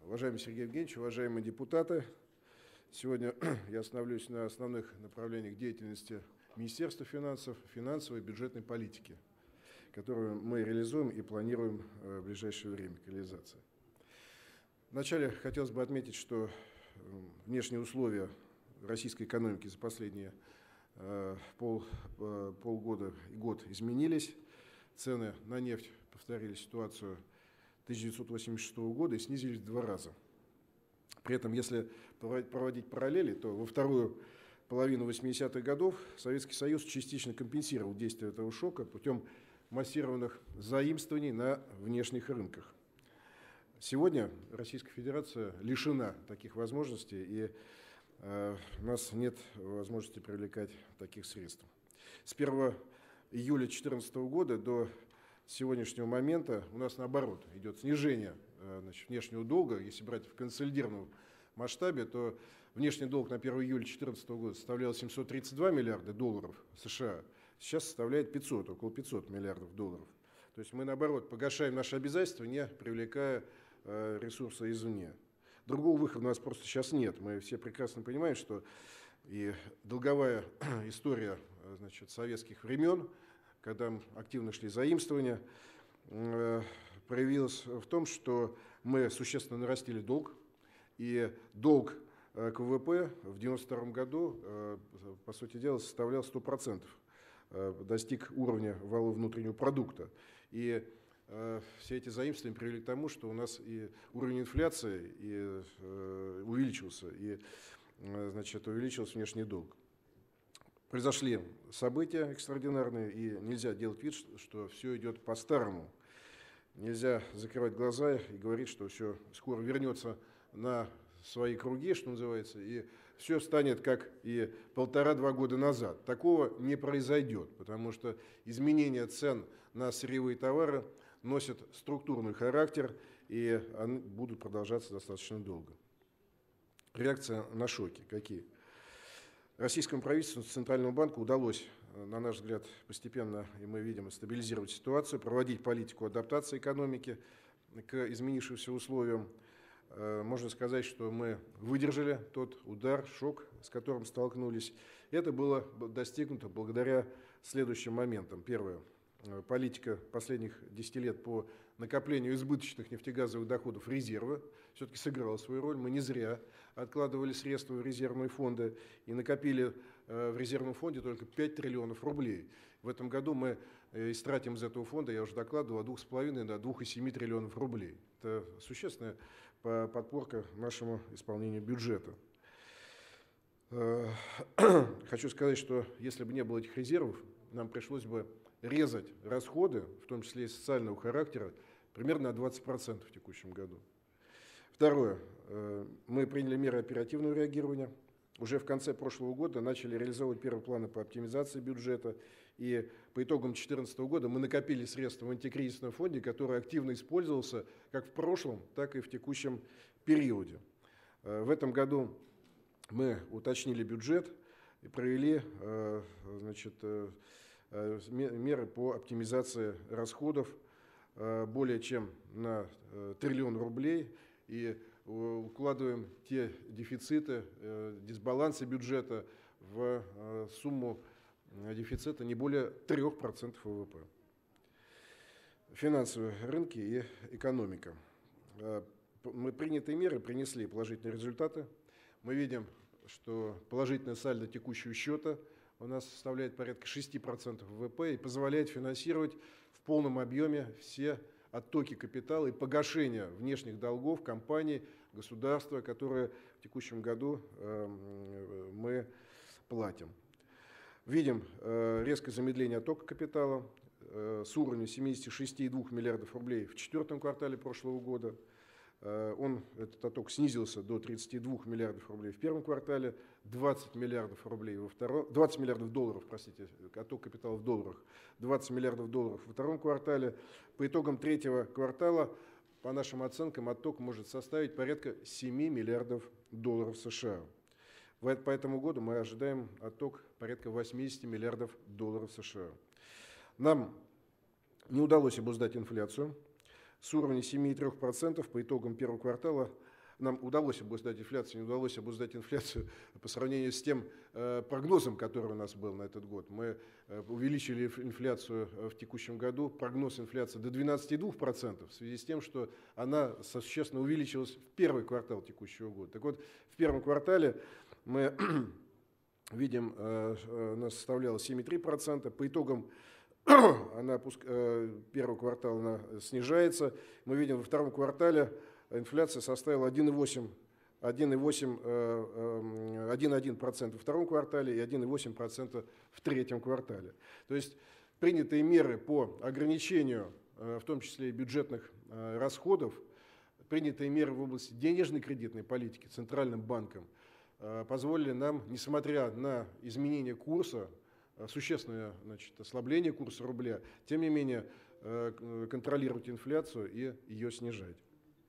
Уважаемый Сергей Евгеньевич, уважаемые депутаты, сегодня я остановлюсь на основных направлениях деятельности Министерства финансов, финансовой и бюджетной политики, которую мы реализуем и планируем в ближайшее время к реализации. Вначале хотелось бы отметить, что внешние условия российской экономики за последние полгода и год изменились. Цены на нефть повторили ситуацию 1986 года и снизились в 2 раза. При этом, если проводить параллели, то во вторую половину 80-х годов Советский Союз частично компенсировал действие этого шока путем массированных заимствований на внешних рынках. Сегодня Российская Федерация лишена таких возможностей, и у нас нет возможности привлекать таких средств. С 1 июля 2014 года до сегодняшнего момента у нас, наоборот, идет снижение внешнего долга. Если брать в консолидированном масштабе, то внешний долг на 1 июля 2014 года составлял 732 миллиарда долларов США, сейчас составляет около 500 миллиардов долларов. То есть мы, наоборот, погашаем наши обязательства, не привлекая ресурсы извне. Другого выхода у нас просто сейчас нет. Мы все прекрасно понимаем, что и долговая история, советских времен, когда активно шли заимствования, проявилась в том, что мы существенно нарастили долг, и долг к ВВП в 1992 году, по сути дела, составлял 100%, достиг уровня валового внутреннего продукта. И все эти заимствования привели к тому, что у нас и уровень инфляции увеличился, и увеличился внешний долг. Произошли события экстраординарные, и нельзя делать вид, что все идет по-старому. Нельзя закрывать глаза и говорить, что все скоро вернется на свои круги, что называется, и все станет как и 1,5-2 года назад. Такого не произойдет, потому что изменения цен на сырьевые товары носят структурный характер, и они будут продолжаться достаточно долго. Реакция на шоки какие? Российскому правительству, Центральному банку удалось, на наш взгляд, постепенно, и мы видим, стабилизировать ситуацию, проводить политику адаптации экономики к изменившимся условиям. Можно сказать, что мы выдержали тот удар, шок, с которым столкнулись. Это было достигнуто благодаря следующим моментам. Первое. Политика последних 10 лет по накоплению избыточных нефтегазовых доходов резерва все-таки сыграла свою роль. Мы не зря откладывали средства в резервные фонды и накопили в резервном фонде только 5 триллионов рублей. В этом году мы истратим из этого фонда, я уже докладывал, от 2,5 до 2,7 триллионов рублей. Это существенная подпорка нашему исполнению бюджета. Хочу сказать, что если бы не было этих резервов, нам пришлось бы резать расходы, в том числе и социального характера, примерно на 20% в текущем году. Второе. Мы приняли меры оперативного реагирования. Уже в конце прошлого года начали реализовывать первые планы по оптимизации бюджета. И по итогам 2014 года мы накопили средства в антикризисном фонде, который активно использовался как в прошлом, так и в текущем периоде. В этом году мы уточнили бюджет и провели меры по оптимизации расходов более чем на триллион рублей, и укладываем те дефициты, дисбалансы бюджета в сумму дефицита не более 3% ВВП. Финансовые рынки и экономика. Мы принятые меры принесли положительные результаты. Мы видим, что положительное сальдо текущего счета у нас составляет порядка 6% ВВП и позволяет финансировать в полном объеме все оттоки капитала и погашение внешних долгов компаний, государства, которые в текущем году мы платим. Видим резкое замедление оттока капитала с уровня 76,2 миллиардов рублей в 4 квартале прошлого года. Этот отток снизился до 32 миллиардов рублей в 1 квартале, 20 миллиардов рублей во втором, 20 миллиардов долларов, простите, отток капитала в долларах, 20 миллиардов долларов во 2 квартале. По итогам 3 квартала, по нашим оценкам, отток может составить порядка 7 миллиардов долларов США. По этому году мы ожидаем отток порядка 80 миллиардов долларов США. Нам не удалось обуздать инфляцию. С уровня 7,3% по итогам 1 квартала нам удалось обуздать инфляцию, не удалось обуздать инфляцию по сравнению с тем прогнозом, который у нас был на этот год. Мы увеличили инфляцию в текущем году, прогноз инфляции до 12,2% в связи с тем, что она существенно увеличилась в первый квартал текущего года. Так вот, в первом квартале мы видим, она составляла 7,3%, по итогам первого квартала она снижается. Мы видим, во втором квартале инфляция составила 1,1% во втором квартале и 1,8% в третьем квартале. То есть принятые меры по ограничению, в том числе и бюджетных расходов, принятые меры в области денежной кредитной политики Центральным банком позволили нам, несмотря на изменение курса, существенное, ослабление курса рубля, тем не менее контролировать инфляцию и ее снижать.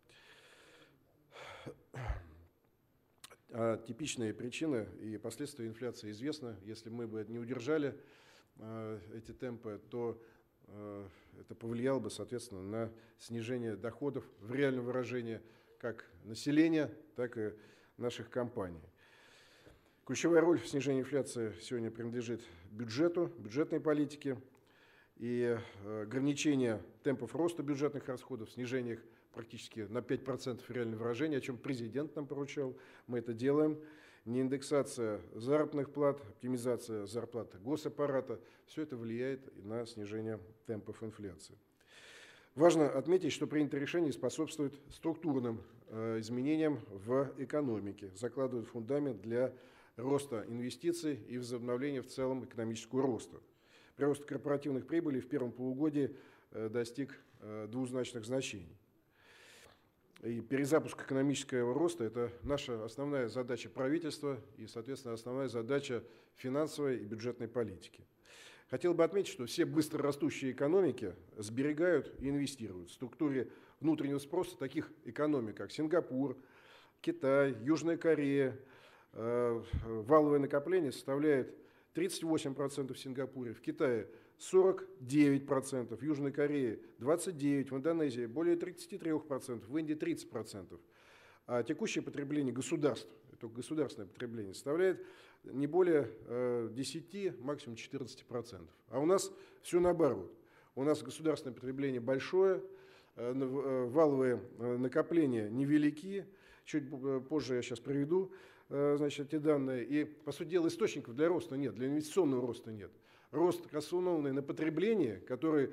Типичные причины и последствия инфляции известны. Если мы бы не удержали эти темпы, то это повлияло бы, соответственно, на снижение доходов в реальном выражении как населения, так и наших компаний. Ключевая роль в снижении инфляции сегодня принадлежит бюджету, бюджетной политике, и ограничение темпов роста бюджетных расходов, снижение их практически на 5% в реальном выражении, о чем президент нам поручал. Мы это делаем. Неиндексация заработных плат, оптимизация зарплат госаппарата – все это влияет на снижение темпов инфляции. Важно отметить, что принятые решения способствуют структурным изменениям в экономике, закладывают фундамент для роста инвестиций и возобновления в целом экономического роста. Прирост корпоративных прибылей в первом полугодии достиг двузначных значений. И перезапуск экономического роста – это наша основная задача правительства и, соответственно, основная задача финансовой и бюджетной политики. Хотел бы отметить, что все быстрорастущие экономики сберегают и инвестируют. В структуре внутреннего спроса таких экономик, как Сингапур, Китай, Южная Корея, валовое накопление составляет 38% в Сингапуре, в Китае 49%, в Южной Корее 29%, в Индонезии более 33%, в Индии 30%. А текущее потребление государств, это государственное потребление, составляет не более 10, максимум 14%. А у нас все наоборот. У нас государственное потребление большое, валовые накопления невелики. Чуть позже я сейчас приведу эти данные. И, по сути дела, источников для роста нет, для инвестиционного роста нет. Рост, основанный на потребление, которое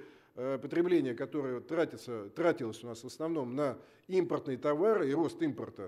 тратилось у нас в основном на импортные товары, и рост импорта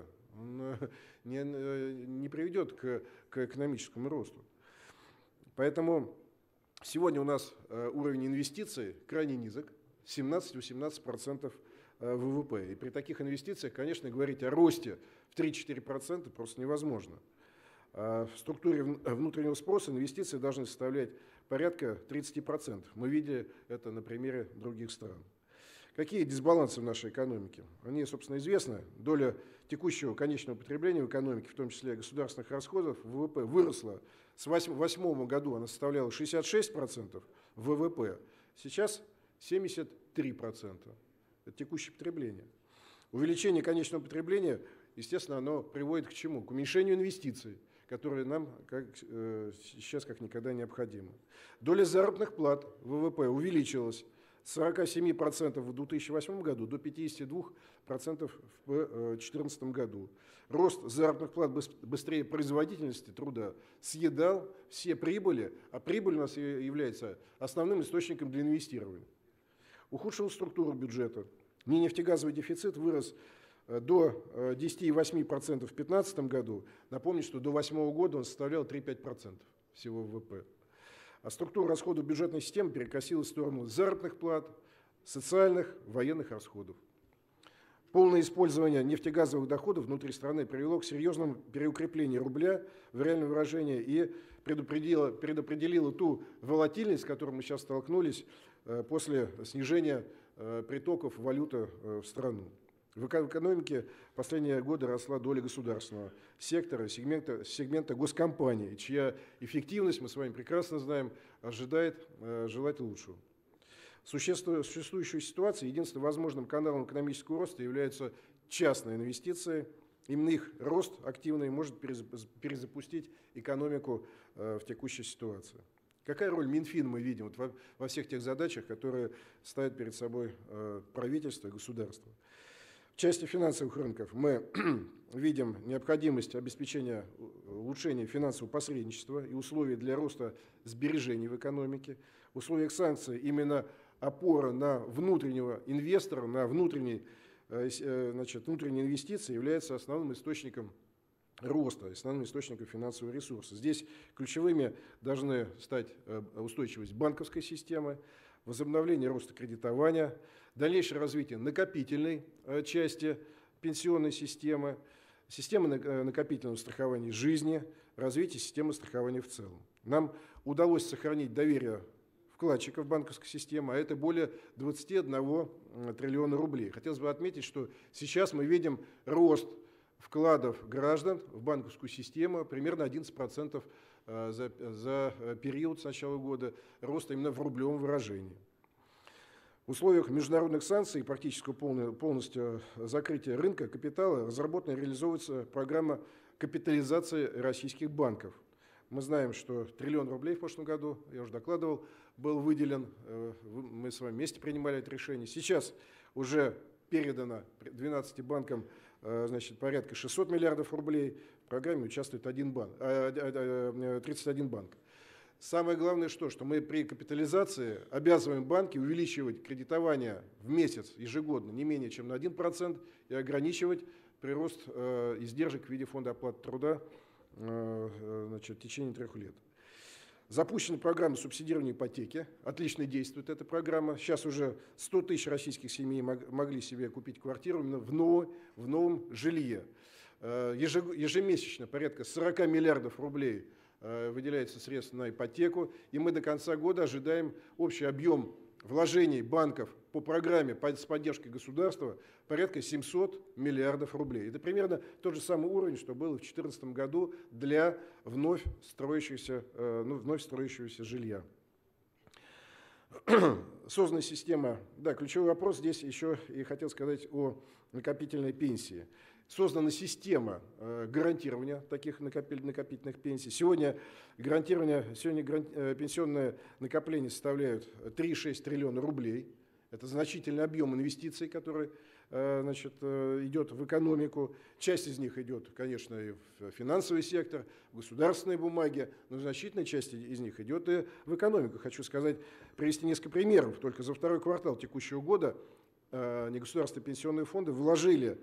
не приведет к экономическому росту. Поэтому сегодня у нас уровень инвестиций крайне низок, 17-18% ВВП. И при таких инвестициях, конечно, говорить о росте в 3-4% просто невозможно. В структуре внутреннего спроса инвестиции должны составлять порядка 30%. Мы видели это на примере других стран. Какие дисбалансы в нашей экономике? Они, собственно, известны. Доля текущего конечного потребления в экономике, в том числе государственных расходов, ВВП выросла. С 2008 года она составляла 66% ВВП, сейчас 73%. Это текущее потребление. Увеличение конечного потребления, естественно, оно приводит к чему? К уменьшению инвестиций, которые нам сейчас как никогда необходимы. Доля заработных плат ВВП увеличилась с 47% в 2008 году до 52% в 2014 году. Рост заработных плат быстрее производительности труда съедал все прибыли, а прибыль у нас является основным источником для инвестирования. Ухудшилась структура бюджета. Нефтегазовый дефицит вырос до 10,8% в 2015 году. Напомню, что до 2008 года он составлял 3-5% всего ВВП. А структура расходов бюджетной системы перекосилась в сторону заработных плат, социальных, военных расходов. Полное использование нефтегазовых доходов внутри страны привело к серьезному переукреплению рубля в реальном выражении и предопределило ту волатильность, с которой мы сейчас столкнулись после снижения притоков валюты в страну. В экономике в последние годы росла доля государственного сектора, сегмента госкомпаний, чья эффективность, мы с вами прекрасно знаем, ожидает желать лучшего. В существующей ситуации единственным возможным каналом экономического роста являются частные инвестиции именно их рост активный может перезапустить экономику в текущей ситуации. Какая роль Минфина мы видим вот во всех тех задачах, которые ставят перед собой правительство и государство? В части финансовых рынков мы видим необходимость обеспечения улучшения финансового посредничества и условий для роста сбережений в экономике. В условиях санкций именно опора на внутреннего инвестора, на внутренние инвестиции является основным источником роста, основным источником финансового ресурса. Здесь ключевыми должны стать устойчивость банковской системы, возобновление роста кредитования, дальнейшее развитие накопительной части пенсионной системы, системы накопительного страхования жизни, развитие системы страхования в целом. Нам удалось сохранить доверие вкладчиков банковской системы, а это более 21 триллиона рублей. Хотелось бы отметить, что сейчас мы видим рост вкладов граждан в банковскую систему примерно 11% за период с начала года, роста именно в рублевом выражении. В условиях международных санкций и практически полностью закрытия рынка капитала разработана и реализуется программа капитализации российских банков. Мы знаем, что 1 триллион рублей в прошлом году, я уже докладывал, был выделен, мы с вами вместе принимали это решение. Сейчас уже передано 12 банкам порядка 600 миллиардов рублей. В программе участвует 31 банк. Самое главное, что мы при капитализации обязываем банки увеличивать кредитование в месяц ежегодно не менее чем на 1% и ограничивать прирост издержек в виде фонда оплаты труда в течение 3 лет. Запущена программа субсидирования ипотеки. Отлично действует эта программа. Сейчас уже 100 тысяч российских семей могли себе купить квартиру именно в новом жилье. Ежемесячно порядка 40 миллиардов рублей выделяется средств на ипотеку. И мы до конца года ожидаем общий объем вложений банков по программе с поддержкой государства порядка 700 миллиардов рублей. Это примерно тот же самый уровень, что был в 2014 году для вновь строящегося жилья. Созданная система, да, ключевой вопрос здесь еще и хотел сказать о накопительной пенсии. Создана система гарантирования таких накопительных пенсий. Сегодня пенсионные накопления составляют 3,6 триллиона рублей. Это значительный объем инвестиций, который идет в экономику. Часть из них идет, конечно, и в финансовый сектор, в государственные бумаги, но значительная часть из них идет и в экономику. Хочу привести несколько примеров. Только за 2-й квартал текущего года негосударственные пенсионные фонды вложили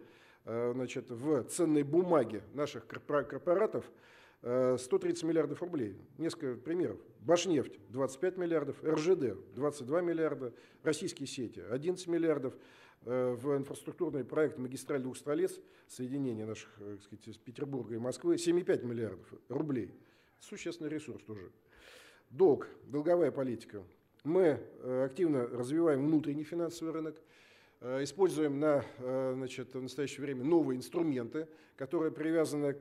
в ценные бумаги наших корпоратов 130 миллиардов рублей. Несколько примеров. Башнефть 25 миллиардов, РЖД 22 миллиарда, российские сети 11 миллиардов, в инфраструктурный проект магистраль двух столиц, соединение наших, Петербурга и Москвы, 7,5 миллиардов рублей. Существенный ресурс тоже. Долговая политика. Мы активно развиваем внутренний финансовый рынок. Используем в настоящее время новые инструменты, которые привязаны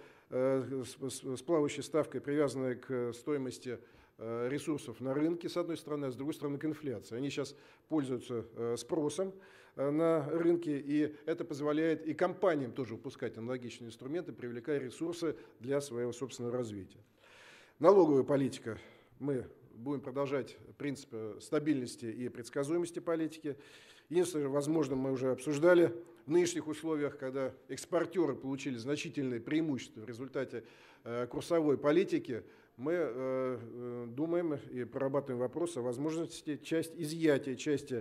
с плавающей ставкой, привязаны к стоимости ресурсов на рынке, с одной стороны, а с другой стороны, к инфляции. Они сейчас пользуются спросом на рынке, и это позволяет и компаниям тоже выпускать аналогичные инструменты, привлекая ресурсы для своего собственного развития. Налоговая политика. Мы будем продолжать принцип стабильности и предсказуемости политики. Единственное, возможно, мы уже обсуждали в нынешних условиях, когда экспортеры получили значительные преимущества в результате курсовой политики, мы думаем и прорабатываем вопрос о возможности изъятия части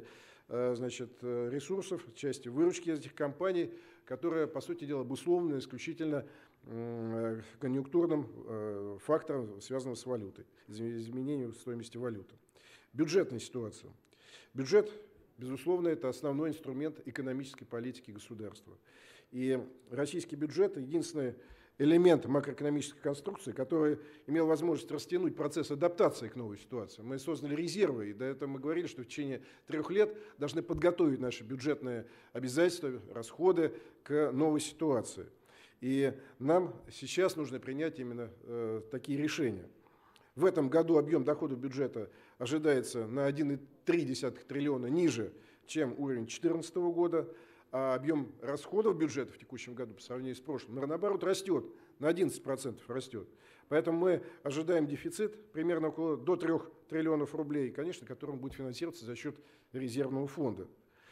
ресурсов, части выручки этих компаний, которая, по сути дела, обусловлена исключительно конъюнктурным фактором, связанным с валютой, изменением стоимости валюты. Бюджетная ситуация. Бюджет, безусловно, это основной инструмент экономической политики государства. И российский бюджет – единственный элемент макроэкономической конструкции, который имел возможность растянуть процесс адаптации к новой ситуации. Мы создали резервы, и до этого мы говорили, что в течение 3 лет должны подготовить наши бюджетные обязательства, расходы к новой ситуации. И нам сейчас нужно принять именно такие решения. В этом году объем доходов бюджета ожидается на 1,3 триллиона ниже, чем уровень 2014 года, а объем расходов бюджета в текущем году по сравнению с прошлым, наоборот, растет, на 11% растет. Поэтому мы ожидаем дефицит примерно до 3 триллионов рублей, конечно, который будет финансироваться за счет резервного фонда.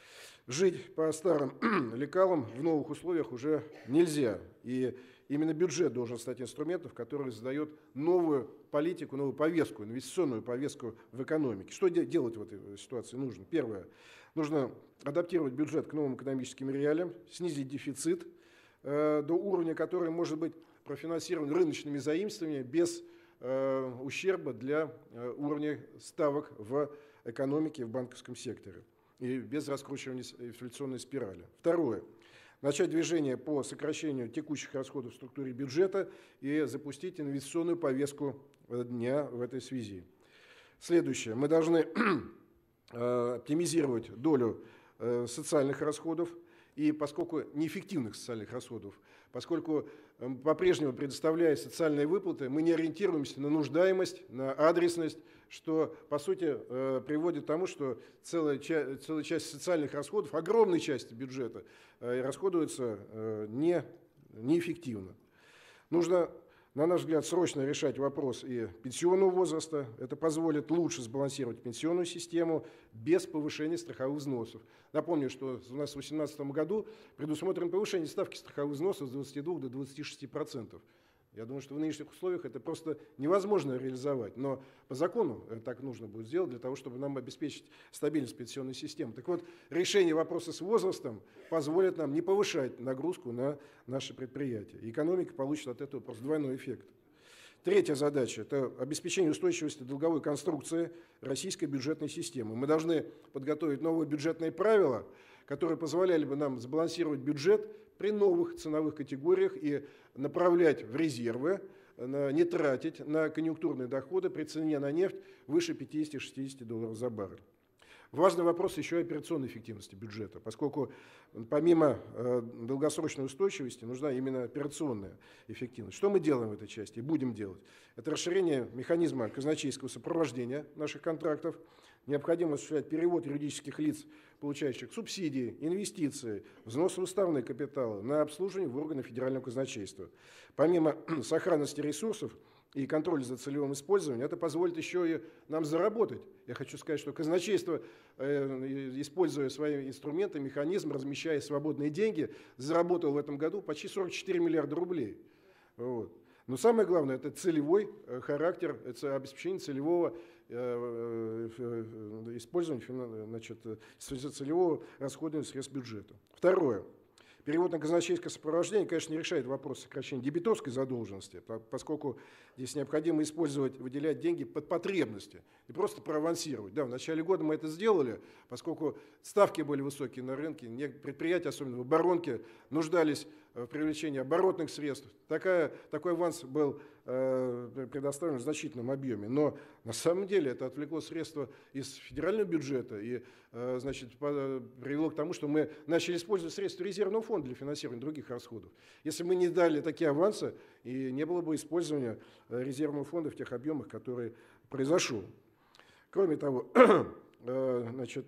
Жить по старым лекалам в новых условиях уже нельзя. И именно бюджет должен стать инструментом, который задает новую политику, новую повестку, инвестиционную повестку в экономике. Что делать в этой ситуации нужно? Первое. Нужно адаптировать бюджет к новым экономическим реалиям, снизить дефицит до уровня, который может быть профинансирован рыночными заимствованиями без ущерба для уровня ставок в экономике, в банковском секторе и без раскручивания инфляционной спирали. Второе. Начать движение по сокращению текущих расходов в структуре бюджета и запустить инвестиционную повестку дня в этой связи. Следующее. Мы должны оптимизировать долю социальных расходов, и поскольку неэффективных социальных расходов, поскольку по-прежнему, предоставляя социальные выплаты, мы не ориентируемся на нуждаемость, на адресность, что, по сути, приводит к тому, что целая часть социальных расходов, огромной части бюджета, расходуется неэффективно. Нужно, на наш взгляд, срочно решать вопрос и пенсионного возраста. Это позволит лучше сбалансировать пенсионную систему без повышения страховых взносов. Напомню, что у нас в 2018 году предусмотрено повышение ставки страховых взносов с 22 до 26%. Я думаю, что в нынешних условиях это просто невозможно реализовать. Но по закону так нужно будет сделать для того, чтобы нам обеспечить стабильность пенсионной системы. Так вот, решение вопроса с возрастом позволит нам не повышать нагрузку на наши предприятия. И экономика получит от этого просто двойной эффект. Третья задача – это обеспечение устойчивости долговой конструкции российской бюджетной системы. Мы должны подготовить новые бюджетные правила, которые позволяли бы нам сбалансировать бюджет при новых ценовых категориях и направлять в резервы, не тратить на конъюнктурные доходы при цене на нефть выше 50-60 долларов за баррель. Важный вопрос еще и операционной эффективности бюджета, поскольку помимо долгосрочной устойчивости нужна именно операционная эффективность. Что мы делаем в этой части и будем делать? Это расширение механизма казначейского сопровождения наших контрактов. Необходимо осуществлять перевод юридических лиц, получающих субсидии, инвестиции, взносы в уставные капиталы на обслуживание в органы федерального казначейства. Помимо сохранности ресурсов и контроля за целевым использованием, это позволит еще и нам заработать. Я хочу сказать, что казначейство, используя свои инструменты, механизм, размещая свободные деньги, заработало в этом году почти 44 миллиарда рублей. Вот. Но самое главное – это целевой характер, это обеспечение целевого использования, значит, целевого расходования средств бюджета. Второе. Перевод на казначейское сопровождение, конечно, не решает вопрос сокращения дебиторской задолженности, поскольку здесь необходимо использовать, выделять деньги под потребности и просто проавансировать. Да, в начале года мы это сделали, поскольку ставки были высокие на рынке, предприятия, особенно в оборонке, нуждались в привлечении оборотных средств. Такой аванс был предоставлен в значительном объеме. Но на самом деле это отвлекло средства из федерального бюджета и значит, привело к тому, что мы начали использовать средства резервного фонда для финансирования других расходов. Если мы не дали такие авансы, и не было бы использования резервного фонда в тех объемах, которые произошел. Кроме того, значит,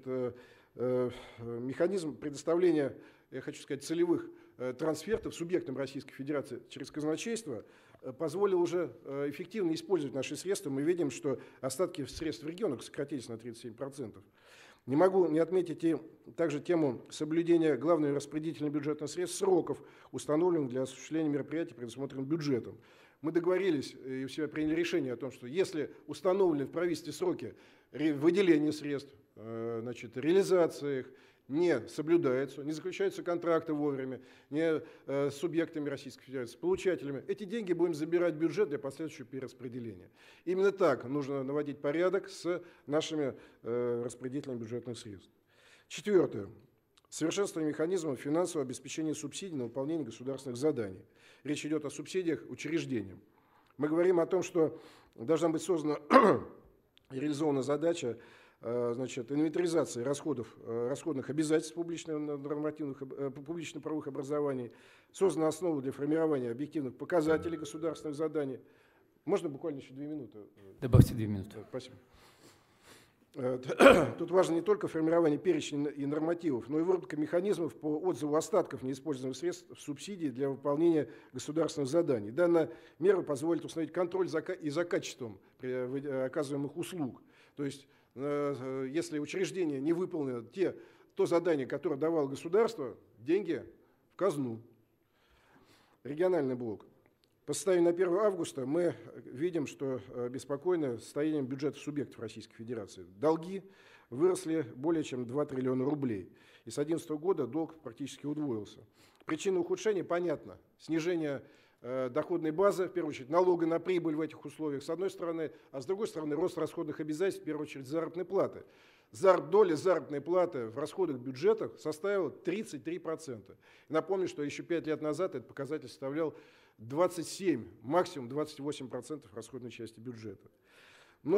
механизм предоставления, я хочу сказать, целевых трансфертов субъектам Российской Федерации через казначейство позволил уже эффективно использовать наши средства. Мы видим, что остатки средств в регионах сократились на 37%. Не могу не отметить и также тему соблюдения главной распределительной бюджетных средств сроков, установленных для осуществления мероприятий, предусмотренных бюджетом. Мы договорились и все приняли решение о том, что если установлены в правительстве сроки выделения средств, значит, реализации их, не соблюдаются, не заключаются контракты вовремя, не с субъектами Российской Федерации, с получателями, эти деньги будем забирать в бюджет для последующего перераспределения. Именно так нужно наводить порядок с нашими распределителями бюджетных средств. Четвертое. Совершенствование механизмов финансового обеспечения субсидий на выполнение государственных заданий. Речь идет о субсидиях учреждениям. Мы говорим о том, что должна быть создана и реализована задача, значит, инвентаризации расходных обязательств публично-правовых образований, создана основа для формирования объективных показателей государственных заданий. Можно буквально еще 2 минуты? Добавьте 2 минуты. Спасибо. Тут важно не только формирование перечня и нормативов, но и выработка механизмов по отзыву остатков неиспользованных средств в субсидии для выполнения государственных заданий. Данная мера позволит установить контроль и за качеством оказываемых услуг. То есть, если учреждение не выполнило то задание, которое давало государство, деньги в казну. Региональный блок. По состоянию на 1 августа мы видим, что обеспокоены состоянием бюджетов субъектов Российской Федерации. Долги выросли более чем 2 триллиона рублей. И с 2011 года долг практически удвоился. Причина ухудшения понятна. Снижение доходной базы, в первую очередь налога на прибыль в этих условиях, с одной стороны, а с другой стороны, рост расходных обязательств, в первую очередь, заработной платы. Доля заработной платы в расходах бюджета составила 33%. Напомню, что еще 5 лет назад этот показатель составлял 27, максимум 28% расходной части бюджета. Мы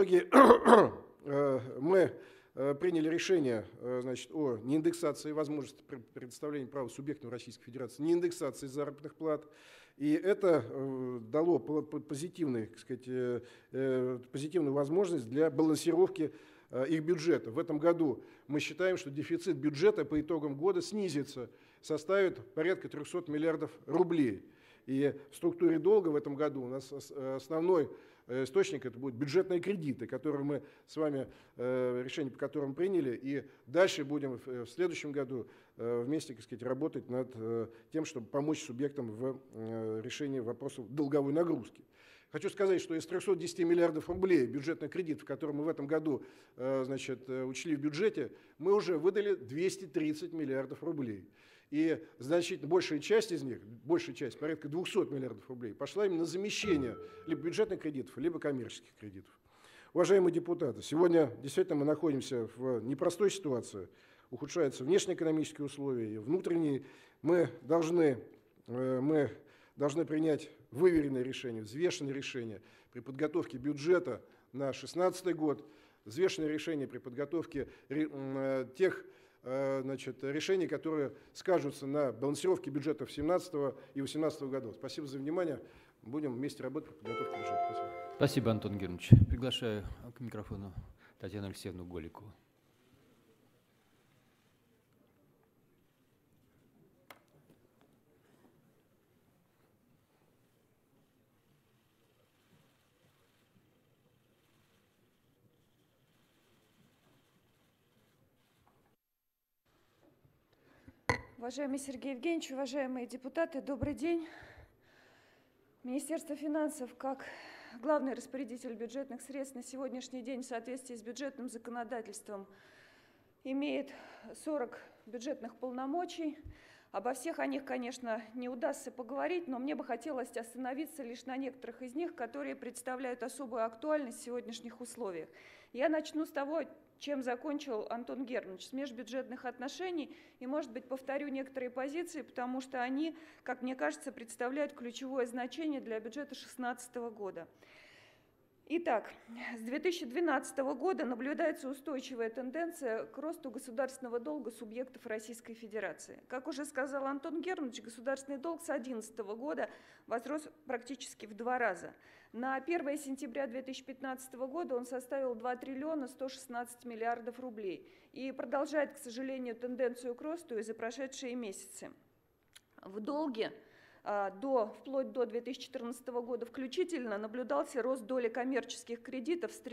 приняли решение, значит, о неиндексации возможности предоставления права субъектам Российской Федерации, неиндексации заработных плат. И это дало позитивную возможность для балансировки их бюджета. В этом году мы считаем, что дефицит бюджета по итогам года снизится, составит порядка 300 миллиардов рублей. И в структуре долга в этом году у нас основной источник это будут бюджетные кредиты, которые мы с вами, решение по которым приняли, и дальше будем в следующем году вместе, так сказать, работать над тем, чтобы помочь субъектам в решении вопросов долговой нагрузки. Хочу сказать, что из 310 миллиардов рублей бюджетных кредитов, которые мы в этом году, значит, учли в бюджете, мы уже выдали 230 миллиардов рублей. И значительно большая часть из них, порядка 200 миллиардов рублей, пошла именно на замещение либо бюджетных кредитов, либо коммерческих кредитов. Уважаемые депутаты, сегодня действительно мы находимся в непростой ситуации, ухудшаются внешнеэкономические условия, и внутренние. Мы должны принять выверенное решение, взвешенное решение при подготовке бюджета на 2016 год, взвешенное решение при подготовке тех решений, которые скажутся на балансировке бюджетов 2017 и 2018 годов. Спасибо за внимание. Будем вместе работать по подготовке бюджета. Спасибо. Спасибо, Антон Германович. Приглашаю к микрофону Татьяну Алексеевну Голикову. Уважаемый Сергей Евгеньевич, уважаемые депутаты, добрый день. Министерство финансов, как главный распорядитель бюджетных средств на сегодняшний день в соответствии с бюджетным законодательством имеет 40 бюджетных полномочий. Обо всех о них, конечно, не удастся поговорить, но мне бы хотелось остановиться лишь на некоторых из них, которые представляют особую актуальность в сегодняшних условиях. Я начну с того, чем закончил Антон Германович, с межбюджетных отношений, и, может быть, повторю некоторые позиции, потому что они, как мне кажется, представляют ключевое значение для бюджета 2016 года. Итак, с 2012 года наблюдается устойчивая тенденция к росту государственного долга субъектов Российской Федерации. Как уже сказал Антон Германович, государственный долг с 2011 года возрос практически в 2 раза. На 1 сентября 2015 года он составил 2 триллиона 116 миллиардов рублей и продолжает, к сожалению, тенденцию к росту и за прошедшие месяцы. В долге вплоть до 2014 года включительно наблюдался рост доли коммерческих кредитов с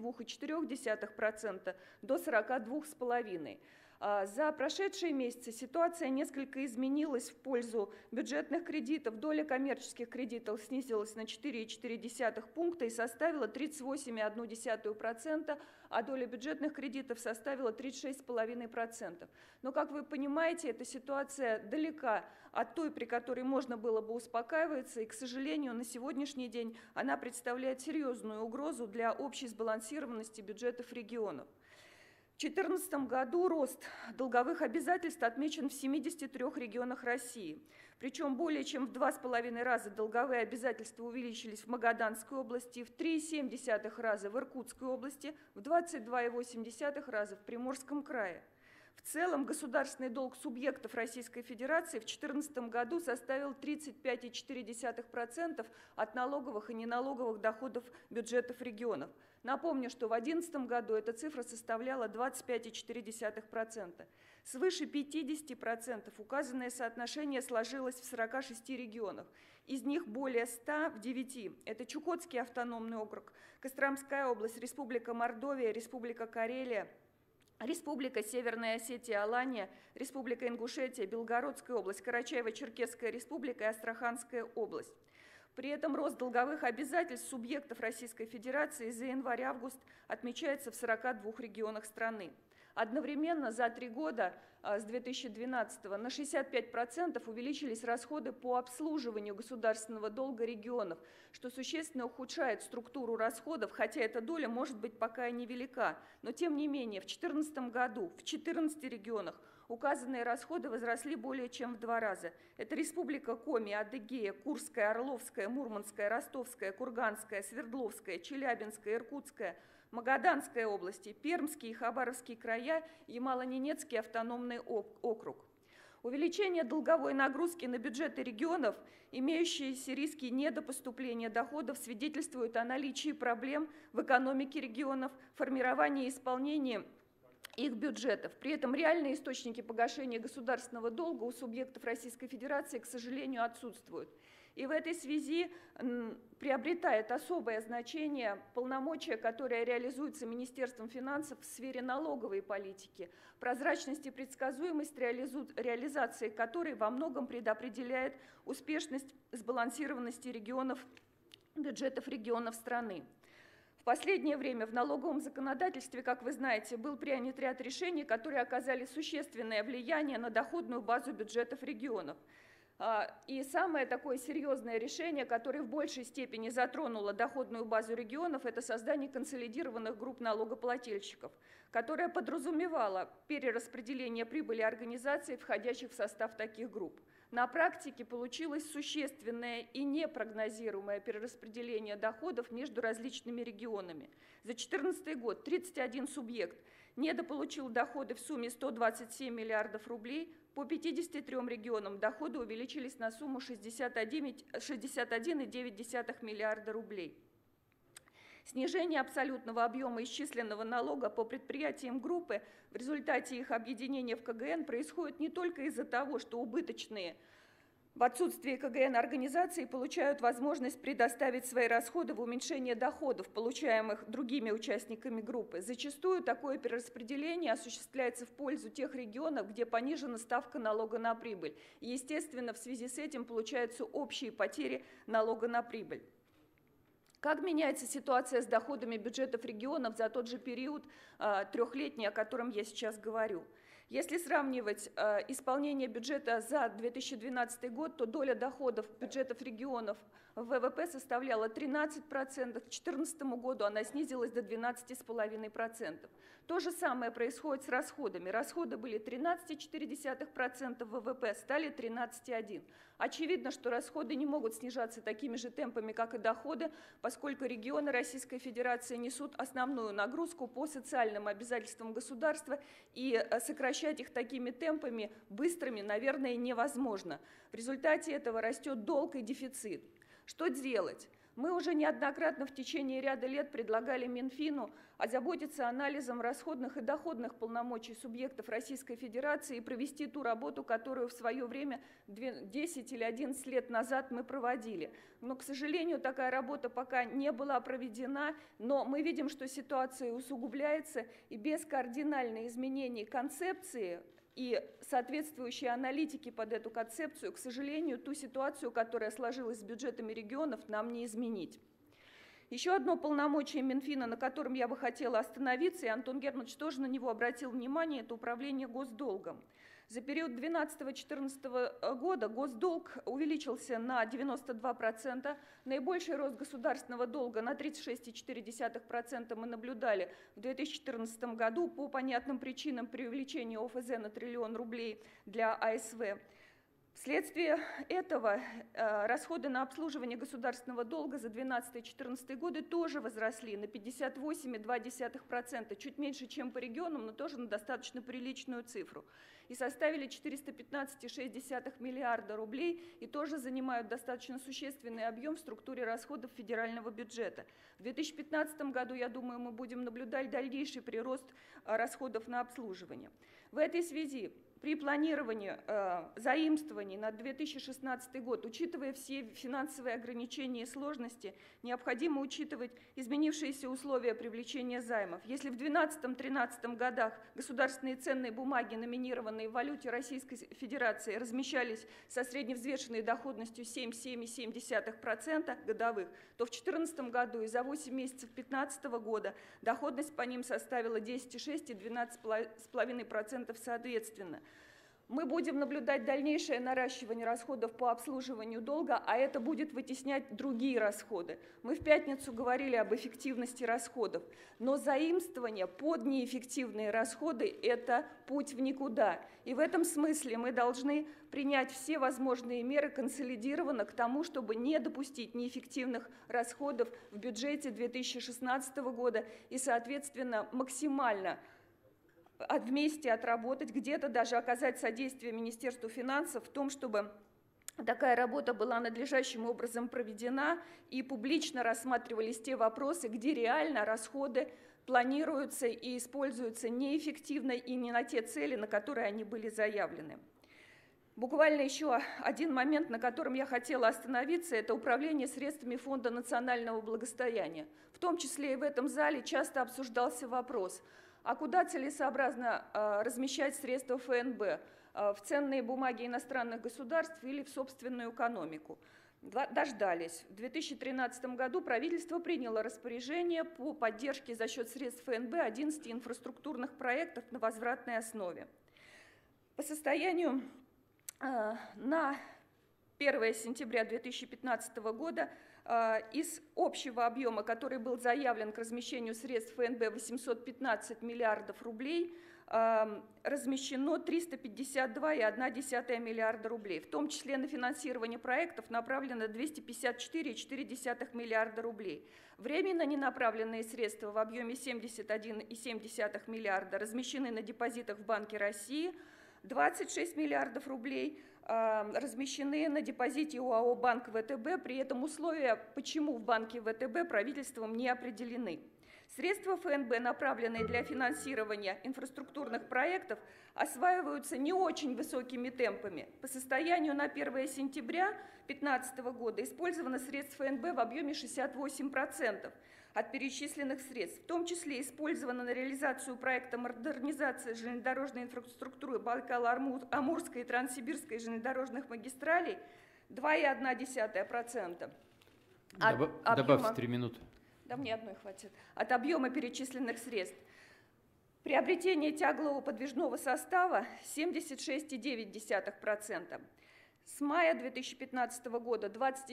32,4% до 42,5%. За прошедшие месяцы ситуация несколько изменилась в пользу бюджетных кредитов. Доля коммерческих кредитов снизилась на 4,4 пункта и составила 38,1%, а доля бюджетных кредитов составила 36,5%. Но, как вы понимаете, эта ситуация далека от той, при которой можно было бы успокаиваться, и, к сожалению, на сегодняшний день она представляет серьезную угрозу для общей сбалансированности бюджетов регионов. В 2014 году рост долговых обязательств отмечен в 73 регионах России. Причем более чем в 2,5 раза долговые обязательства увеличились в Магаданской области, в 3,7 раза в Иркутской области, в 22,8 раза в Приморском крае. В целом государственный долг субъектов Российской Федерации в 2014 году составил 35,4% от налоговых и неналоговых доходов бюджетов регионов. Напомню, что в 2011 году эта цифра составляла 25,4%. Свыше 50% указанное соотношение сложилось в 46 регионах. Из них более 100 в 9. Это Чукотский автономный округ, Костромская область, Республика Мордовия, Республика Карелия, Республика Северная Осетия-Алания, Республика Ингушетия, Белгородская область, Карачаево-Черкесская республика и Астраханская область. При этом рост долговых обязательств субъектов Российской Федерации за январь-август отмечается в 42 регионах страны. Одновременно за 3 года с 2012 на 65% увеличились расходы по обслуживанию государственного долга регионов, что существенно ухудшает структуру расходов, хотя эта доля может быть пока и невелика. Но тем не менее в 2014 году в 14 регионах указанные расходы возросли более чем в 2 раза. Это Республика Коми, Адыгея, Курская, Орловская, Мурманская, Ростовская, Курганская, Свердловская, Челябинская, Иркутская, Магаданская области, Пермский и Хабаровский края, Ямало-Ненецкий автономный округ. Увеличение долговой нагрузки на бюджеты регионов, имеющиеся риски недопоступления доходов, свидетельствуют о наличии проблем в экономике регионов, формировании и исполнении их бюджетов. При этом реальные источники погашения государственного долга у субъектов Российской Федерации, к сожалению, отсутствуют. И в этой связи приобретает особое значение полномочия, которые реализуются Министерством финансов в сфере налоговой политики, прозрачность и предсказуемость реализации которой во многом предопределяет успешность сбалансированности регионов, бюджетов регионов страны. В последнее время в налоговом законодательстве, как вы знаете, был принят ряд решений, которые оказали существенное влияние на доходную базу бюджетов регионов. И самое такое серьезное решение, которое в большей степени затронуло доходную базу регионов, это создание консолидированных групп налогоплательщиков, которое подразумевало перераспределение прибыли организаций, входящих в состав таких групп. На практике получилось существенное и непрогнозируемое перераспределение доходов между различными регионами. За 2014 год 31 субъект недополучил доходы в сумме 127 миллиардов рублей, по 53 регионам доходы увеличились на сумму 61,9 миллиарда рублей. Снижение абсолютного объема исчисленного налога по предприятиям группы в результате их объединения в КГН происходит не только из-за того, что убыточные в отсутствие КГН организации получают возможность предоставить свои расходы в уменьшение доходов, получаемых другими участниками группы. Зачастую такое перераспределение осуществляется в пользу тех регионов, где понижена ставка налога на прибыль. И, естественно, в связи с этим получаются общие потери налога на прибыль. Как меняется ситуация с доходами бюджетов регионов за тот же период трехлетний, о котором я сейчас говорю? Если сравнивать исполнение бюджета за 2012 год, то доля доходов бюджетов регионов в ВВП составляла 13%, к 2014 году она снизилась до 12,5%. То же самое происходит с расходами. Расходы были 13,4% ВВП, стали 13,1%. Очевидно, что расходы не могут снижаться такими же темпами, как и доходы, поскольку регионы Российской Федерации несут основную нагрузку по социальным обязательствам государства, и сокращать их такими темпами быстрыми, наверное, невозможно. В результате этого растет долг и дефицит. Что делать? Мы уже неоднократно в течение ряда лет предлагали Минфину озаботиться анализом расходных и доходных полномочий субъектов Российской Федерации и провести ту работу, которую в свое время 10 или 11 лет назад мы проводили. Но, к сожалению, такая работа пока не была проведена, но мы видим, что ситуация усугубляется, и без кардинальных изменений концепции и соответствующей аналитики под эту концепцию, к сожалению, ту ситуацию, которая сложилась с бюджетами регионов, нам не изменить. Еще одно полномочие Минфина, на котором я бы хотела остановиться, и Антон Германович тоже на него обратил внимание, это управление госдолгом. За период 2012-2014 года госдолг увеличился на 92%, наибольший рост государственного долга на 36,4% мы наблюдали в 2014 году по понятным причинам при увеличении ОФЗ на 1 триллион рублей для АСВ. В Вследствие этого расходы на обслуживание государственного долга за 2012-2014 годы тоже возросли на 58,2%, чуть меньше, чем по регионам, но тоже на достаточно приличную цифру, и составили 415,6 миллиарда рублей и тоже занимают достаточно существенный объем в структуре расходов федерального бюджета. В 2015 году, я думаю, мы будем наблюдать дальнейший прирост расходов на обслуживание. В этой связи при планировании заимствований на 2016 год, учитывая все финансовые ограничения и сложности, необходимо учитывать изменившиеся условия привлечения займов. Если в 2012-2013 годах государственные ценные бумаги, номинированные в валюте Российской Федерации, размещались со средневзвешенной доходностью 7,7% годовых, то в 2014 году и за 8 месяцев 2015 года доходность по ним составила 10,6% и 12,5% соответственно. Мы будем наблюдать дальнейшее наращивание расходов по обслуживанию долга, а это будет вытеснять другие расходы. Мы в пятницу говорили об эффективности расходов, но заимствование под неэффективные расходы – это путь в никуда. И в этом смысле мы должны принять все возможные меры консолидированно к тому, чтобы не допустить неэффективных расходов в бюджете 2016 года и, соответственно, максимально вместе отработать, где-то даже оказать содействие Министерству финансов в том, чтобы такая работа была надлежащим образом проведена и публично рассматривались те вопросы, где реально расходы планируются и используются неэффективно и не на те цели, на которые они были заявлены. Буквально еще один момент, на котором я хотела остановиться, это управление средствами Фонда национального благосостояния. В том числе и в этом зале часто обсуждался вопрос, а куда целесообразно размещать средства ФНБ? В ценные бумаги иностранных государств или в собственную экономику? Дождались. В 2013 году правительство приняло распоряжение по поддержке за счет средств ФНБ 11 инфраструктурных проектов на возвратной основе. По состоянию на 1 сентября 2015 года из общего объема, который был заявлен к размещению средств ФНБ 815 миллиардов рублей, размещено 352,1 миллиарда рублей. В том числе на финансирование проектов направлено 254,4 миллиарда рублей. Временно ненаправленные средства в объеме 71,7 миллиарда размещены на депозитах в Банке России, 26 миллиардов рублей размещены на депозите ОАО «Банк ВТБ», при этом условия, почему в банке ВТБ, правительством не определены. Средства ФНБ, направленные для финансирования инфраструктурных проектов, осваиваются не очень высокими темпами. По состоянию на 1 сентября 2015 года использовано средств ФНБ в объеме 68% от перечисленных средств, в том числе использовано на реализацию проекта модернизации железнодорожной инфраструктуры Байкало-Амурской и Транссибирской железнодорожных магистралей 2,1%. Добавьте 3 минуты. Да, мне одной хватит. От объема перечисленных средств. Приобретение тяглового подвижного состава 76,9%. С мая 2015 года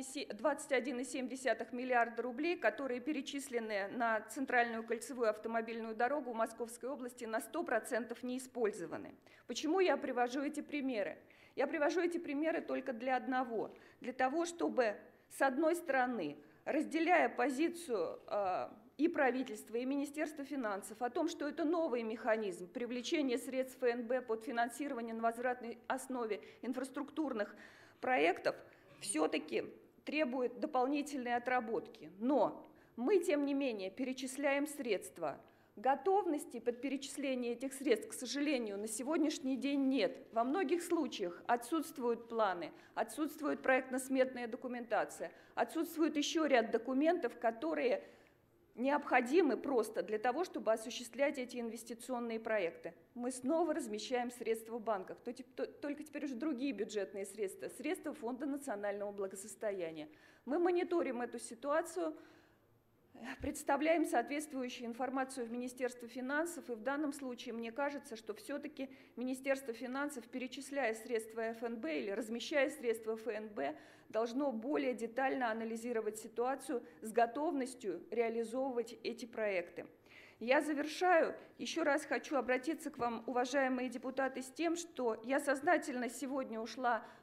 21,7 миллиарда рублей, которые перечислены на центральную кольцевую автомобильную дорогу в Московской области, на 100% не использованы. Почему я привожу эти примеры? Я привожу эти примеры только для одного. Для того, чтобы, с одной стороны, разделяя позицию и правительства, и Министерства финансов о том, что это новый механизм привлечения средств ФНБ под финансирование на возвратной основе инфраструктурных проектов, все-таки требует дополнительной отработки. Но мы, тем не менее, перечисляем средства. Готовности под перечисление этих средств, к сожалению, на сегодняшний день нет. Во многих случаях отсутствуют планы, отсутствует проектно-сметная документация, отсутствует еще ряд документов, которые необходимы просто для того, чтобы осуществлять эти инвестиционные проекты. Мы снова размещаем средства в банках, только теперь уже другие бюджетные средства, средства Фонда национального благосостояния. Мы мониторим эту ситуацию, представляем соответствующую информацию в Министерство финансов, и в данном случае мне кажется, что все-таки Министерство финансов, перечисляя средства ФНБ или размещая средства ФНБ, должно более детально анализировать ситуацию с готовностью реализовывать эти проекты. Я завершаю. Еще раз хочу обратиться к вам, уважаемые депутаты, с тем, что я сознательно сегодня ушла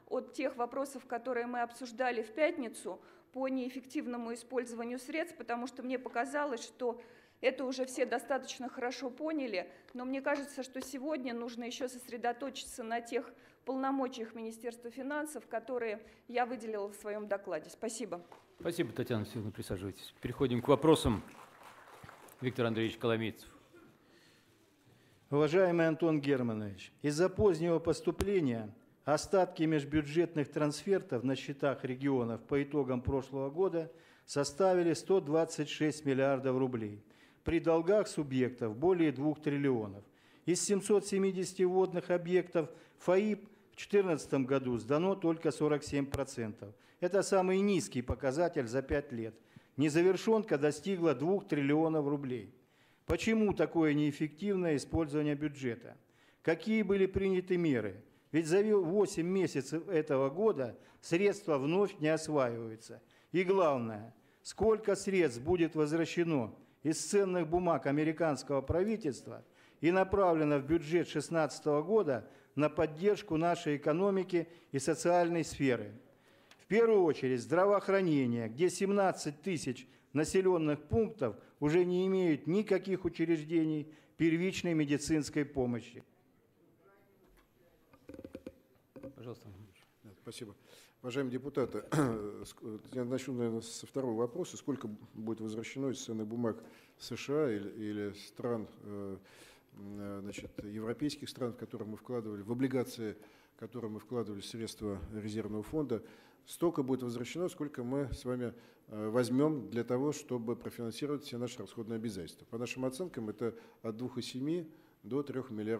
от тех вопросов, которые мы обсуждали в пятницу по неэффективному использованию средств, потому что мне показалось, что это уже все достаточно хорошо поняли, но мне кажется, что сегодня нужно еще сосредоточиться на тех полномочиях Министерства финансов, которые я выделила в своем докладе. Спасибо. Спасибо, Татьяна Алексеевна, присаживайтесь. Переходим к вопросам. Виктор Андреевич Коломейцев. Уважаемый Антон Германович, из-за позднего поступления остатки межбюджетных трансфертов на счетах регионов по итогам прошлого года составили 126 миллиардов рублей. При долгах субъектов более 2 триллионов. Из 770 водных объектов ФАИП в 2014 году сдано только 47%. Это самый низкий показатель за 5 лет. Незавершенка достигла 2 триллионов рублей. Почему такое неэффективное использование бюджета? Какие были приняты меры? Ведь за 8 месяцев этого года средства вновь не осваиваются. И главное, сколько средств будет возвращено из ценных бумаг американского правительства и направлено в бюджет 2016 года на поддержку нашей экономики и социальной сферы. В первую очередь здравоохранение, где 17 тысяч населенных пунктов уже не имеют никаких учреждений первичной медицинской помощи. Пожалуйста. Спасибо. Уважаемые депутаты, я начну, наверное, со второго вопроса. Сколько будет возвращено из ценных бумаг США или стран, значит, европейских стран, в которые мы вкладывали, в облигации, в которые мы вкладывали средства резервного фонда, столько будет возвращено, сколько мы с вами возьмем для того, чтобы профинансировать все наши расходные обязательства. По нашим оценкам, это от 2,7 до 3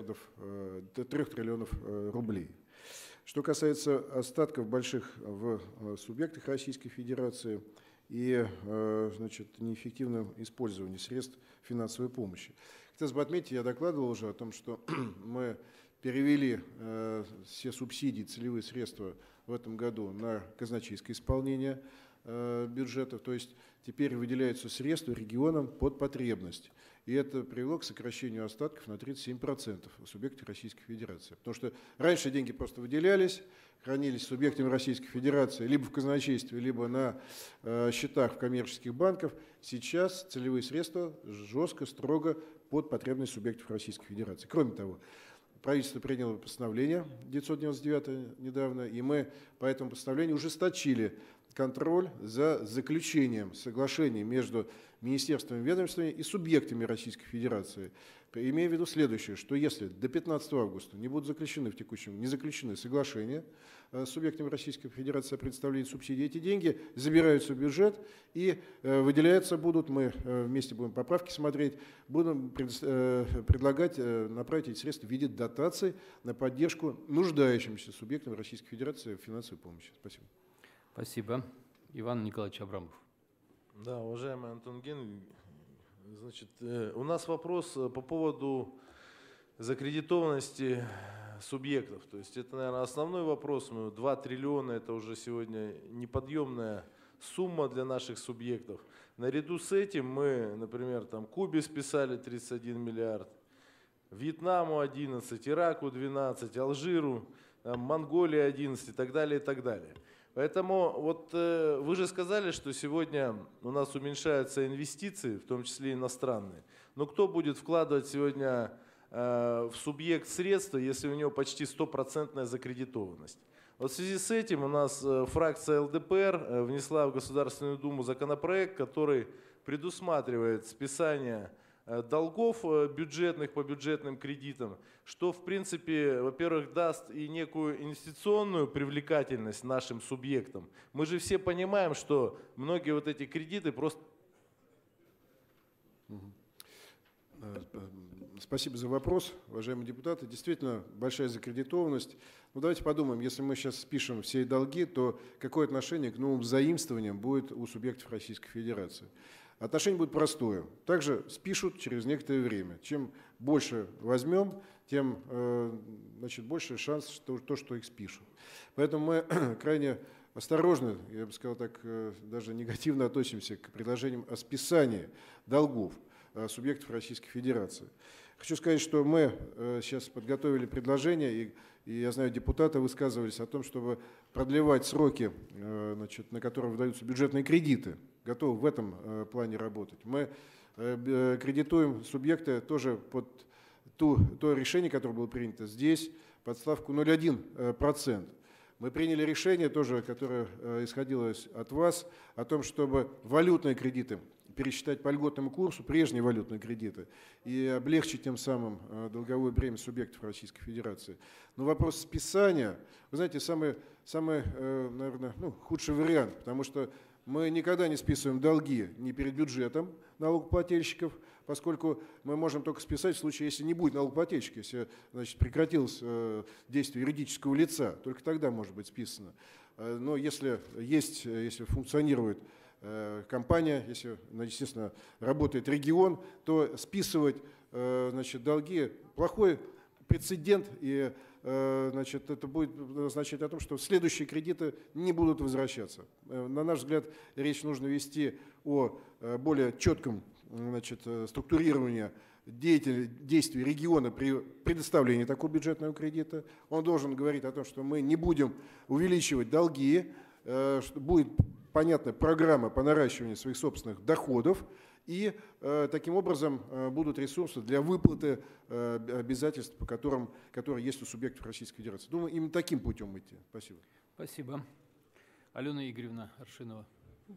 триллионов рублей. Что касается остатков больших в субъектах Российской Федерации и, значит, неэффективного использования средств финансовой помощи. Хотелось бы отметить, я докладывал уже о том, что мы перевели все субсидии, целевые средства в этом году на казначейское исполнение бюджетов, то есть теперь выделяются средства регионам под потребность. И это привело к сокращению остатков на 37% в субъектах Российской Федерации. Потому что раньше деньги просто выделялись, хранились субъектами Российской Федерации либо в казначействе, либо на счетах в коммерческих банках. Сейчас целевые средства жестко, строго под потребность субъектов Российской Федерации. Кроме того, правительство приняло постановление 999 недавно, и мы по этому постановлению ужесточили контроль за заключением соглашений между министерствами, ведомствами и субъектами Российской Федерации. Имея в виду следующее, что если до 15 августа не будут заключены в текущем, не заключены соглашения с субъектами Российской Федерации о предоставлении субсидий, эти деньги забираются в бюджет и выделяются будут, мы вместе будем поправки смотреть, будем предлагать направить эти средства в виде дотаций на поддержку нуждающимся субъектам Российской Федерации в финансовой помощи. Спасибо. Спасибо. Иван Николаевич Абрамов. Да, уважаемый Антон Геннадьевич, значит, у нас вопрос по поводу закредитованности субъектов. То есть это, наверное, основной вопрос. 2 триллиона – это уже сегодня неподъемная сумма для наших субъектов. Наряду с этим мы, например, там Кубе списали 31 миллиард, Вьетнаму 11, Ираку 12, Алжиру, Монголии 11 и так далее, и так далее. Поэтому вот вы же сказали, что сегодня у нас уменьшаются инвестиции, в том числе иностранные. Но кто будет вкладывать сегодня в субъект средства, если у него почти 100% закредитованность? Вот в связи с этим у нас фракция ЛДПР внесла в Государственную Думу законопроект, который предусматривает списание долгов бюджетных по бюджетным кредитам, что в принципе, во-первых, даст и некую инвестиционную привлекательность нашим субъектам. Мы же все понимаем, что многие вот эти кредиты просто... Спасибо за вопрос, уважаемые депутаты. Действительно, большая закредитованность. Ну, давайте подумаем, если мы сейчас спишем все долги, то какое отношение к новым заимствованиям будет у субъектов Российской Федерации? Отношение будет простое. Также спишут через некоторое время. Чем больше возьмем, тем значит, больше шанс, что их спишут. Поэтому мы крайне осторожно, я бы сказал так, даже негативно относимся к предложениям о списании долгов субъектов Российской Федерации. Хочу сказать, что мы сейчас подготовили предложение, и я знаю, депутаты высказывались о том, чтобы продлевать сроки, значит, на которые выдаются бюджетные кредиты. Готовы в этом плане работать. Мы кредитуем субъекты тоже под то решение, которое было принято здесь, под ставку 0,1%. Мы приняли решение тоже, которое исходило от вас, о том, чтобы валютные кредиты пересчитать по льготному курсу, прежние валютные кредиты, и облегчить тем самым долговое бремя субъектов Российской Федерации. Но вопрос списания, вы знаете, самый наверное, худший вариант, потому что мы никогда не списываем долги ни перед бюджетом налогоплательщиков, поскольку мы можем только списать в случае, если не будет налогоплательщика, если, значит, прекратилось действие юридического лица, только тогда может быть списано. Но если функционирует компания, если, естественно, работает регион, то списывать, значит, долги – плохой прецедент, и, значит, это будет означать о том, что следующие кредиты не будут возвращаться. На наш взгляд, речь нужно вести о более четком, значит, структурировании действий региона при предоставлении такого бюджетного кредита. Он должен говорить о том, что мы не будем увеличивать долги, что будет понятная программа по наращиванию своих собственных доходов, и таким образом будут ресурсы для выплаты обязательств, которые есть у субъектов Российской Федерации. Думаю, именно таким путем идти. Спасибо. Спасибо. Алена Игоревна Аршинова.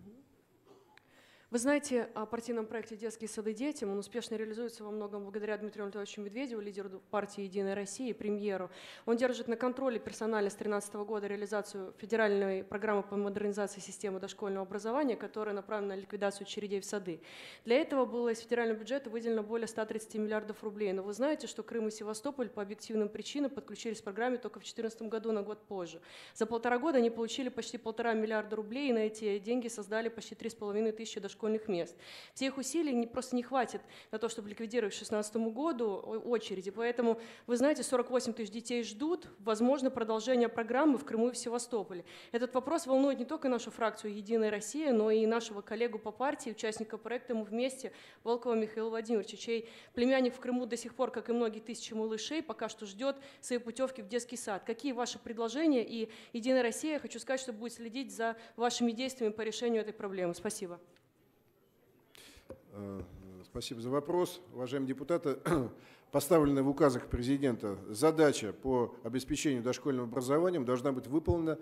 Вы знаете о партийном проекте «Детские сады детям». Он успешно реализуется во многом благодаря Дмитрию Анатольевичу Медведеву, лидеру партии «Единая Россия» и премьеру. Он держит на контроле персонально с 2013 года реализацию федеральной программы по модернизации системы дошкольного образования, которая направлена на ликвидацию очередей в сады. Для этого было из федерального бюджета выделено более 130 миллиардов рублей. Но вы знаете, что Крым и Севастополь по объективным причинам подключились к программе только в 2014 году, на год позже. За 1,5 года они получили почти 1,5 миллиарда рублей, и на эти деньги создали почти 3,5 тысячи дошкольных мест. Всех усилий просто не хватит на то, чтобы ликвидировать к 2016 году очереди. Поэтому, вы знаете, 48 тысяч детей ждут, возможно, продолжение программы в Крыму и в Севастополе. Этот вопрос волнует не только нашу фракцию «Единая Россия», но и нашего коллегу по партии, участника проекта «Мы вместе» Волкова Михаила Владимировича, чей племянник в Крыму до сих пор, как и многие тысячи малышей, пока что ждет своей путевки в детский сад. Какие ваши предложения? И «Единая Россия», я хочу сказать, что будет следить за вашими действиями по решению этой проблемы. Спасибо. Спасибо за вопрос. Уважаемые депутаты, поставленная в указах президента задача по обеспечению дошкольным образованием должна быть выполнена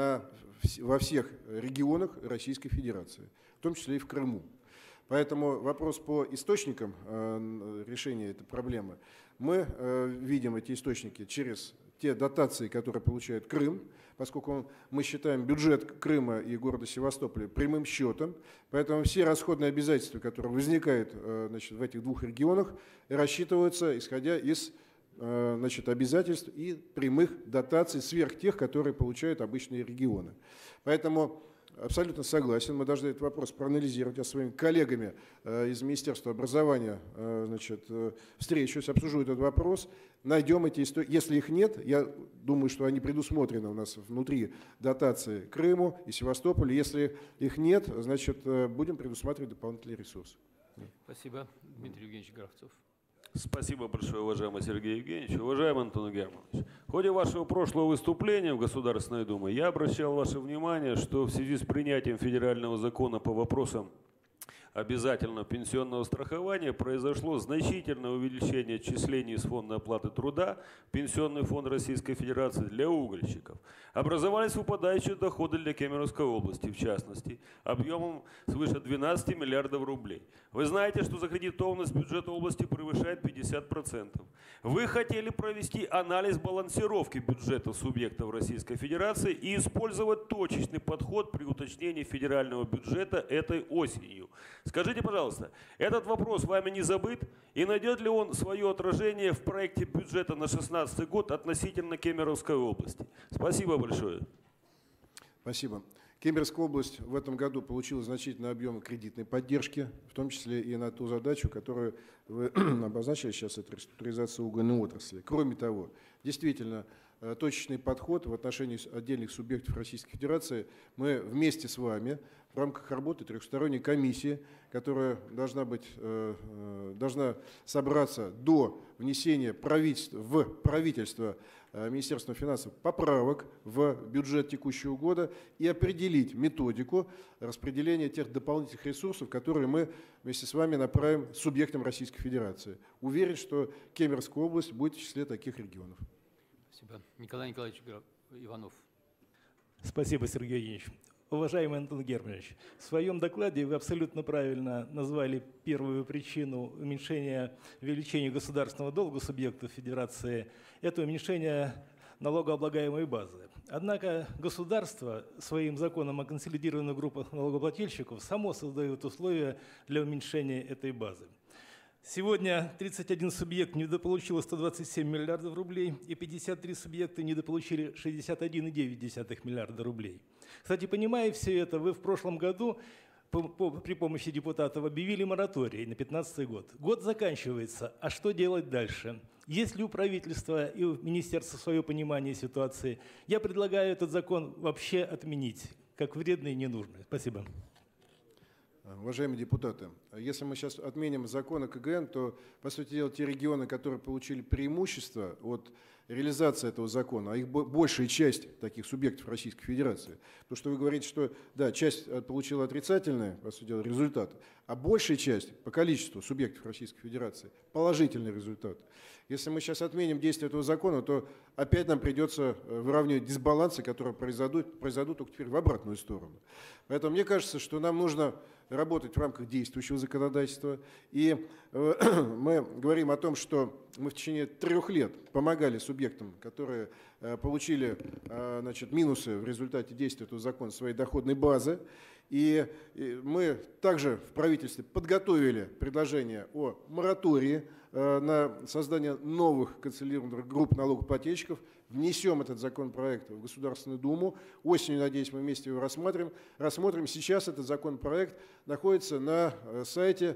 во всех регионах Российской Федерации, в том числе и в Крыму. Поэтому вопрос по источникам решения этой проблемы. Мы видим эти источники через те дотации, которые получает Крым, поскольку мы считаем бюджет Крыма и города Севастополя прямым счетом. Поэтому все расходные обязательства, которые возникают, значит, в этих двух регионах, рассчитываются, исходя из, значит, обязательств и прямых дотаций сверх тех, которые получают обычные регионы. Поэтому абсолютно согласен, мы должны этот вопрос проанализировать. Я с своими коллегами из Министерства образования, значит, встречусь, обсужу этот вопрос, найдем эти истории. Если их нет, я думаю, что они предусмотрены у нас внутри дотации Крыму и Севастополю. Если их нет, значит, будем предусматривать дополнительные ресурсы. Спасибо. Дмитрий Евгеньевич Графцев. Спасибо большое, уважаемый Сергей Евгеньевич. Уважаемый Антон Германович, в ходе вашего прошлого выступления в Государственной Думе я обращал ваше внимание, что в связи с принятием федерального закона по вопросам обязательного пенсионного страхования произошло значительное увеличение отчислений из фонда оплаты труда в Пенсионный фонд Российской Федерации для угольщиков. Образовались выпадающие доходы для Кемеровской области, в частности, объемом свыше 12 миллиардов рублей. Вы знаете, что закредитованность бюджета области превышает 50%. Вы хотели провести анализ балансировки бюджетов субъектов Российской Федерации и использовать точечный подход при уточнении федерального бюджета этой осенью. Скажите, пожалуйста, этот вопрос вами не забыт и найдет ли он свое отражение в проекте бюджета на 2016 год относительно Кемеровской области? Спасибо большое. Спасибо. Кемеровская область в этом году получила значительный объем кредитной поддержки, в том числе и на ту задачу, которую вы обозначили сейчас, это реструктуризация угольной отрасли. Кроме того, действительно, точечный подход в отношении отдельных субъектов Российской Федерации. Мы вместе с вами в рамках работы трехсторонней комиссии, которая должна собраться до внесения в правительство Министерства финансов поправок в бюджет текущего года и определить методику распределения тех дополнительных ресурсов, которые мы вместе с вами направим субъектам Российской Федерации. Уверен, что Кемеровская область будет в числе таких регионов. Спасибо. Николай Николаевич Иванов. Спасибо, Сергей Евгеньевич. Уважаемый Антон Германович, в своем докладе вы абсолютно правильно назвали первую причину увеличения государственного долга субъектов Федерации. Это уменьшение налогооблагаемой базы. Однако государство своим законом о консолидированных группах налогоплательщиков само создает условия для уменьшения этой базы. Сегодня 31 субъект недополучило 127 миллиардов рублей и 53 субъекта недополучили 61,9 миллиарда рублей. Кстати, понимая все это, вы в прошлом году при помощи депутатов объявили мораторий на 2015 год. Год заканчивается, а что делать дальше? Есть ли у правительства и у министерства свое понимание ситуации? Я предлагаю этот закон вообще отменить, как вредный и ненужный. Спасибо. Уважаемые депутаты, если мы сейчас отменим закон о КГН, то, по сути дела, те регионы, которые получили преимущество от реализации этого закона, а их большая часть таких субъектов Российской Федерации, то, что вы говорите, что да, часть получила отрицательный, по сути дела, результат, а большая часть по количеству субъектов Российской Федерации положительный результат. Если мы сейчас отменим действие этого закона, то опять нам придется выравнивать дисбалансы, которые произойдут только теперь в обратную сторону. Поэтому мне кажется, что нам нужно работать в рамках действующего законодательства. И мы говорим о том, что мы в течение 3 лет помогали субъектам, которые получили минусы в результате действия этого закона своей доходной базы. И мы также в правительстве подготовили предложение о моратории на создание новых консолидированных групп налогоплательщиков. Внесем этот законопроект в Государственную Думу. Осенью, надеюсь, мы вместе его рассмотрим. Сейчас этот законопроект находится на сайте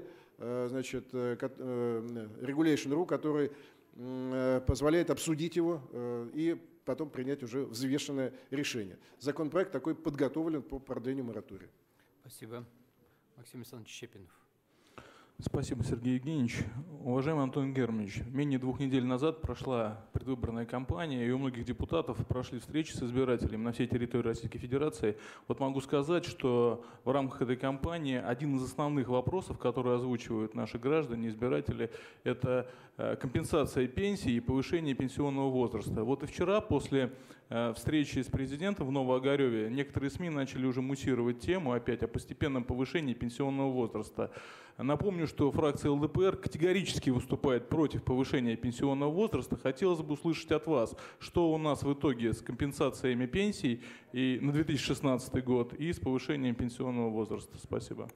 Regulation.ru, который позволяет обсудить его и потом принять уже взвешенное решение. Законопроект такой подготовлен по продлению моратория. Спасибо. Максим Александрович Щепинов. Спасибо, Сергей Евгеньевич. Уважаемый Антон Германович, менее 2 недель назад прошла предвыборная кампания, и у многих депутатов прошли встречи с избирателями на всей территории Российской Федерации. Вот могу сказать, что в рамках этой кампании один из основных вопросов, которые озвучивают наши граждане, избиратели, это компенсация пенсий и повышение пенсионного возраста. Вот и вчера после встречи с президентом в Новоогареве некоторые СМИ начали уже муссировать тему опять о постепенном повышении пенсионного возраста. Напомню, что фракция ЛДПР категорически выступает против повышения пенсионного возраста. Хотелось бы услышать от вас, что у нас в итоге с компенсациями пенсий и на 2016 год и с повышением пенсионного возраста. Спасибо.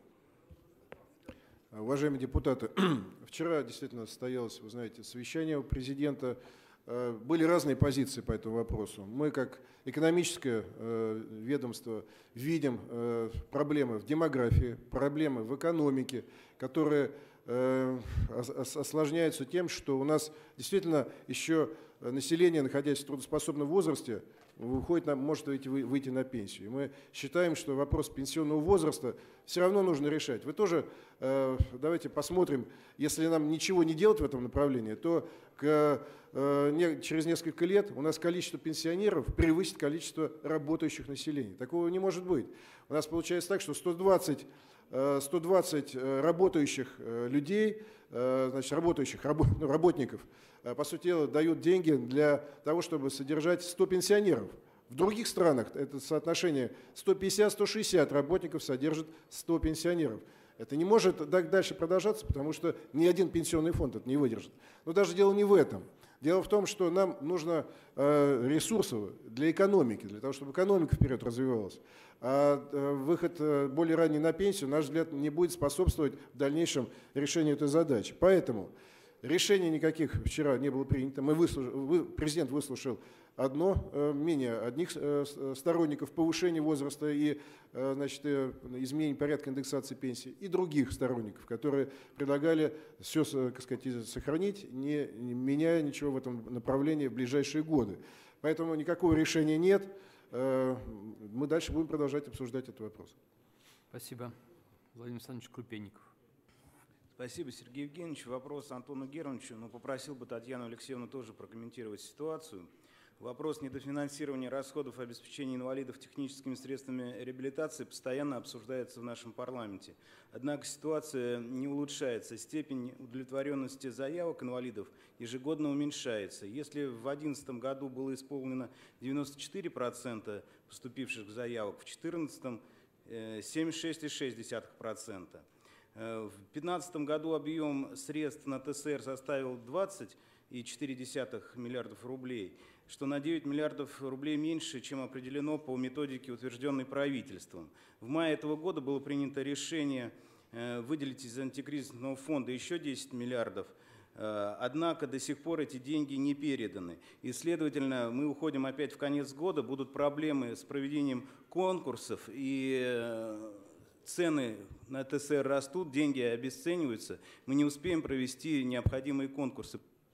Уважаемые депутаты, вчера действительно состоялось, вы знаете, совещание у президента. Были разные позиции по этому вопросу. Мы, как экономическое ведомство, видим проблемы в демографии, проблемы в экономике, которые осложняются тем, что у нас действительно еще население, находясь в трудоспособном возрасте, может выйти на пенсию. И мы считаем, что вопрос пенсионного возраста все равно нужно решать. Вы тоже давайте посмотрим, если нам ничего не делать в этом направлении, то через несколько лет у нас количество пенсионеров превысит количество работающих населения. Такого не может быть. У нас получается так, что 120 работающих людей, работников, по сути дела, дают деньги для того, чтобы содержать 100 пенсионеров. В других странах это соотношение 150-160 работников содержит 100 пенсионеров. Это не может дальше продолжаться, потому что ни один пенсионный фонд это не выдержит. Но даже дело не в этом. Дело в том, что нам нужно ресурсов для экономики, для того, чтобы экономика вперед развивалась. А выход более ранний на пенсию, на наш взгляд, не будет способствовать в дальнейшем решению этой задачи. Поэтому решений никаких вчера не было принято. Президент выслушал мнение одних сторонников повышения возраста и изменения порядка индексации пенсий, и других сторонников, которые предлагали все, так сказать, сохранить, не меняя ничего в этом направлении в ближайшие годы. Поэтому никакого решения нет. Мы дальше будем продолжать обсуждать этот вопрос. Спасибо. Владимир Александрович Крупенников. Спасибо, Сергей Евгеньевич. Вопрос Антону Германовичу, но попросил бы Татьяну Алексеевну тоже прокомментировать ситуацию. Вопрос недофинансирования расходов обеспечения инвалидов техническими средствами реабилитации постоянно обсуждается в нашем парламенте. Однако ситуация не улучшается. Степень удовлетворенности заявок инвалидов ежегодно уменьшается. Если в 2011 году было исполнено 94% поступивших заявок, в 2014 76,6%. В 2015 году объем средств на ТСР составил 20,4 миллиардов рублей, что на 9 миллиардов рублей меньше, чем определено по методике, утвержденной правительством. В мае этого года было принято решение выделить из антикризисного фонда еще 10 миллиардов, однако до сих пор эти деньги не переданы. И, следовательно, мы уходим опять в конец года, будут проблемы с проведением конкурсов, и цены на ТСР растут, деньги обесцениваются, мы не успеем провести необходимые конкурсы.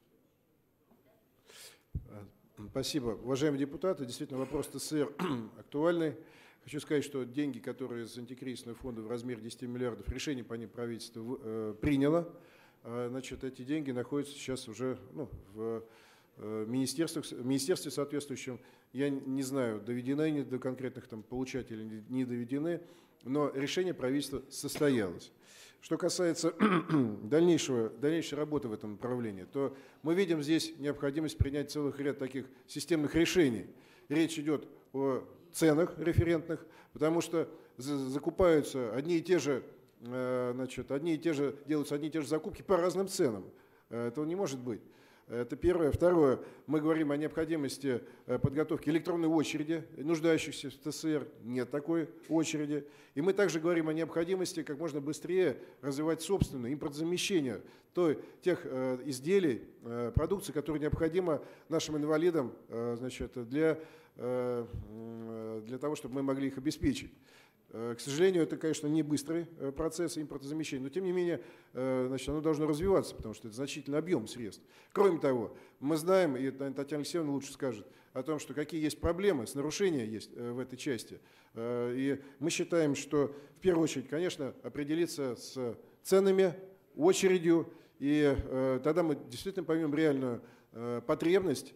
Спасибо. Уважаемые депутаты, действительно вопрос ТСР актуальный. Хочу сказать, что деньги, которые из антикризисного фонда в размере 10 миллиардов, решение по ним правительство приняло. Значит, эти деньги находятся сейчас уже в министерстве соответствующем. Я не знаю, доведены они до конкретных получателей или не доведены, но решение правительства состоялось. Что касается дальнейшей работы в этом направлении, то мы видим здесь необходимость принять целых ряд таких системных решений. Речь идет о ценах референтных, потому что закупаются одни и те же, делаются одни и те же закупки по разным ценам. Этого не может быть. Это первое. Второе. Мы говорим о необходимости подготовки электронной очереди, нуждающихся в ТСР. Нет такой очереди. И мы также говорим о необходимости как можно быстрее развивать собственное импортозамещение тех изделий, продукции, которые необходимы нашим инвалидам для того, чтобы мы могли их обеспечить. К сожалению, это, конечно, не быстрый процесс импортозамещения, но тем не менее оно должно развиваться, потому что это значительный объем средств. Кроме того, мы знаем, и Татьяна Алексеевна лучше скажет, о том, что какие есть проблемы, нарушения есть в этой части. И мы считаем, что в первую очередь, конечно, определиться с ценами, очередью, и тогда мы действительно поймем реальную потребность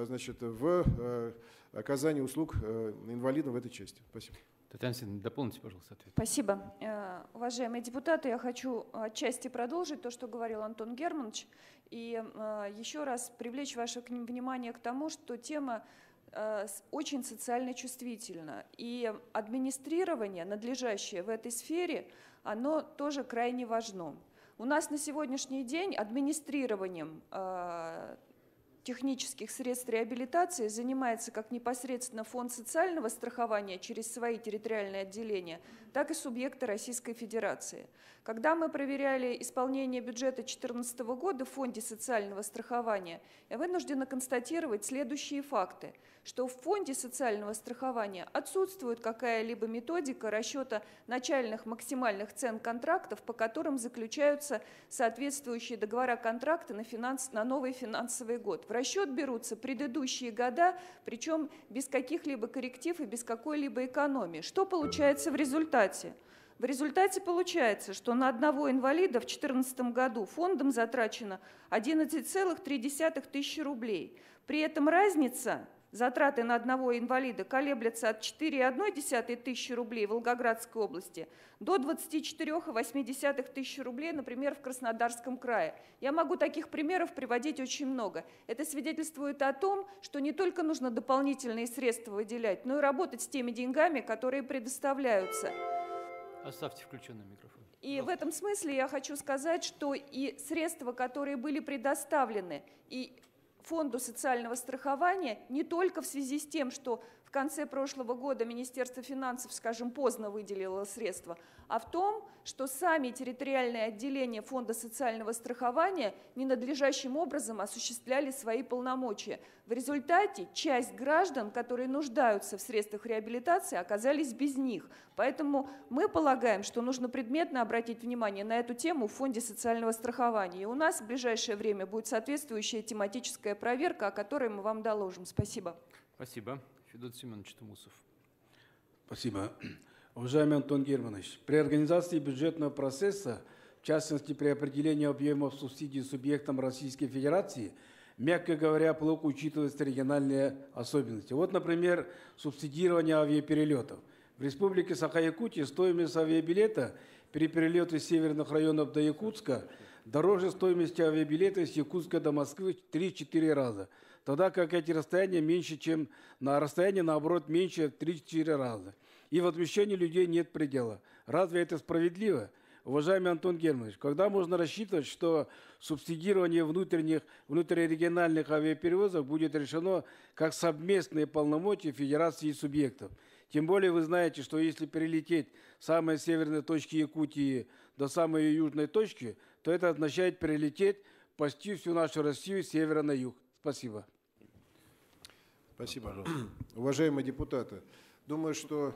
в оказании услуг инвалидам в этой части. Спасибо. Татьяна Алексеевна, дополните, пожалуйста, ответ. Спасибо. Уважаемые депутаты, я хочу отчасти продолжить то, что говорил Антон Германович, и еще раз привлечь ваше внимание к тому, что тема очень социально чувствительна, и администрирование надлежащее в этой сфере, оно тоже крайне важно. У нас на сегодняшний день администрированием технических средств реабилитации занимается как непосредственно Фонд социального страхования через свои территориальные отделения, так и субъекты Российской Федерации. Когда мы проверяли исполнение бюджета 2014 года в Фонде социального страхования, я вынуждена констатировать следующие факты, что в Фонде социального страхования отсутствует какая-либо методика расчета начальных максимальных цен контрактов, по которым заключаются соответствующие договора контракта на новый финансовый год. В расчет берутся предыдущие года, причем без каких-либо корректив и без какой-либо экономии. Что получается в результате? В результате получается, что на одного инвалида в 2014 году фондом затрачено 11,3 тысячи рублей. При этом разница затраты на одного инвалида колеблются от 4,1 тысячи рублей в Волгоградской области до 24,8 тысячи рублей, например, в Краснодарском крае. Я могу таких примеров приводить очень много. Это свидетельствует о том, что не только нужно дополнительные средства выделять, но и работать с теми деньгами, которые предоставляются. Оставьте включенный микрофон. И в этом смысле я хочу сказать, что и средства, которые были предоставлены и Фонду социального страхования, не только в связи с тем, что в конце прошлого года Министерство финансов, скажем, поздно выделило средства, а в том, что сами территориальные отделения Фонда социального страхования ненадлежащим образом осуществляли свои полномочия. В результате часть граждан, которые нуждаются в средствах реабилитации, оказались без них. Поэтому мы полагаем, что нужно предметно обратить внимание на эту тему в Фонде социального страхования. И у нас в ближайшее время будет соответствующая тематическая проверка, о которой мы вам доложим. Спасибо. Спасибо. Федот Семенович Тумусов. Спасибо. Уважаемый Антон Германович, при организации бюджетного процесса, в частности при определении объемов субсидий субъектам Российской Федерации, мягко говоря, плохо учитываются региональные особенности. Вот, например, субсидирование авиаперелетов. В Республике Саха-Якутия стоимость авиабилета при перелете из северных районов до Якутска дороже стоимости авиабилета из Якутска до Москвы в 3-4 раза. Тогда как эти расстояния меньше, чем на расстоянии, наоборот, меньше в 3-4 раза. И возмещению людей нет предела. Разве это справедливо? Уважаемый Антон Германович, когда можно рассчитывать, что субсидирование внутрирегиональных авиаперевозок будет решено как совместные полномочия федерации и субъектов? Тем более вы знаете, что если перелететь с самой северной точки Якутии до самой южной точки, то это означает перелететь почти всю нашу Россию с севера на юг. Спасибо. Спасибо. Уважаемые депутаты, думаю, что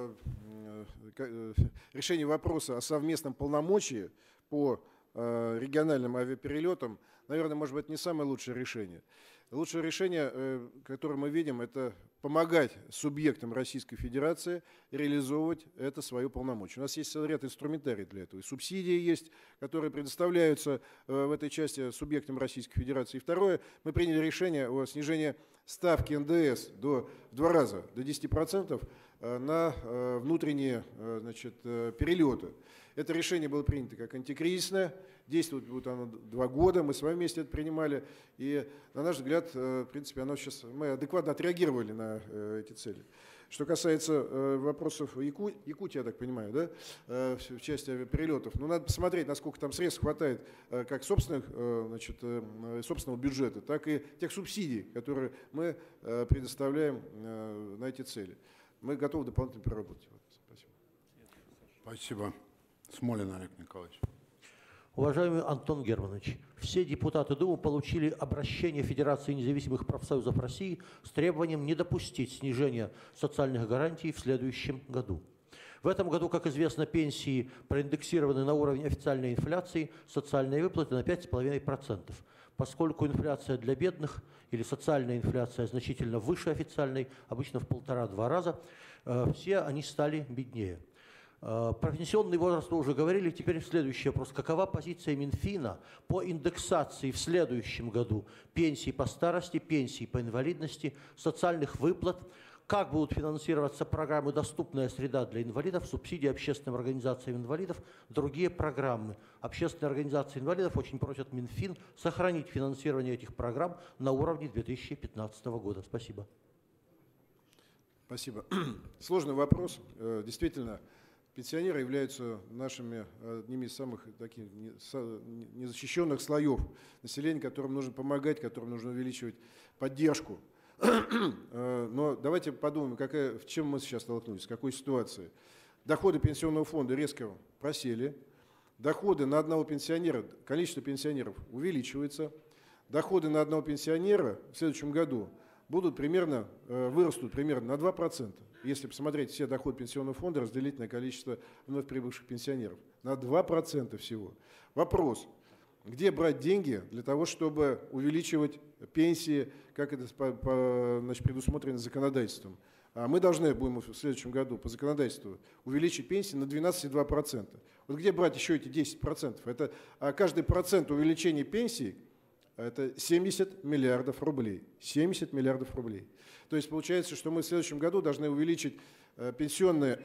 решение вопроса о совместном полномочии по региональным авиаперелетам, наверное, может быть, не самое лучшее решение. Лучшее решение, которое мы видим, это помогать субъектам Российской Федерации реализовывать это свое полномочие. У нас есть целый ряд инструментариев для этого. И субсидии есть, которые предоставляются в этой части субъектам Российской Федерации. И второе, мы приняли решение о снижении ставки НДС в 2 раза, до 10% на внутренние перелеты. Это решение было принято как антикризисное, действовать будет оно 2 года, мы с вами вместе это принимали, и, на наш взгляд, в принципе, мы адекватно отреагировали на эти цели. Что касается вопросов Якутии, я так понимаю, да, в части авиаперелетов, ну, надо посмотреть, насколько там средств хватает как собственного бюджета, так и тех субсидий, которые мы предоставляем на эти цели. Мы готовы дополнительно проработать. Спасибо. Спасибо. Смолин Олег Николаевич. Уважаемый Антон Германович, все депутаты Думы получили обращение Федерации независимых профсоюзов России с требованием не допустить снижения социальных гарантий в следующем году. В этом году, как известно, пенсии проиндексированы на уровень официальной инфляции, социальные выплаты на 5,5%. Поскольку инфляция для бедных или социальная инфляция значительно выше официальной, обычно в 1,5-2 раза, все они стали беднее. Про пенсионный возраст вы уже говорили. Теперь следующий вопрос. Какова позиция Минфина по индексации в следующем году пенсий по старости, пенсий по инвалидности, социальных выплат? Как будут финансироваться программы «Доступная среда для инвалидов», субсидии общественным организациям инвалидов, другие программы? Общественные организации инвалидов очень просят Минфин сохранить финансирование этих программ на уровне 2015 года. Спасибо. Спасибо. Сложный вопрос. Действительно, пенсионеры являются одними из самых таких незащищенных слоев населения, которым нужно помогать, которым нужно увеличивать поддержку. Но давайте подумаем, в чем мы сейчас столкнулись, в какой ситуации. Доходы пенсионного фонда резко просели, доходы на одного пенсионера, количество пенсионеров увеличивается, доходы на одного пенсионера в следующем году вырастут примерно на 2%. Если посмотреть все доходы пенсионного фонда, разделить на количество вновь прибывших пенсионеров. На 2% всего. Вопрос, где брать деньги для того, чтобы увеличивать пенсии, как это предусмотрено законодательством. А мы должны будем в следующем году по законодательству увеличить пенсии на 12,2%. Вот где брать еще эти 10%? Каждый процент увеличения пенсии – это 70 миллиардов рублей. 70 миллиардов рублей. То есть получается, что мы в следующем году должны увеличить пенсионное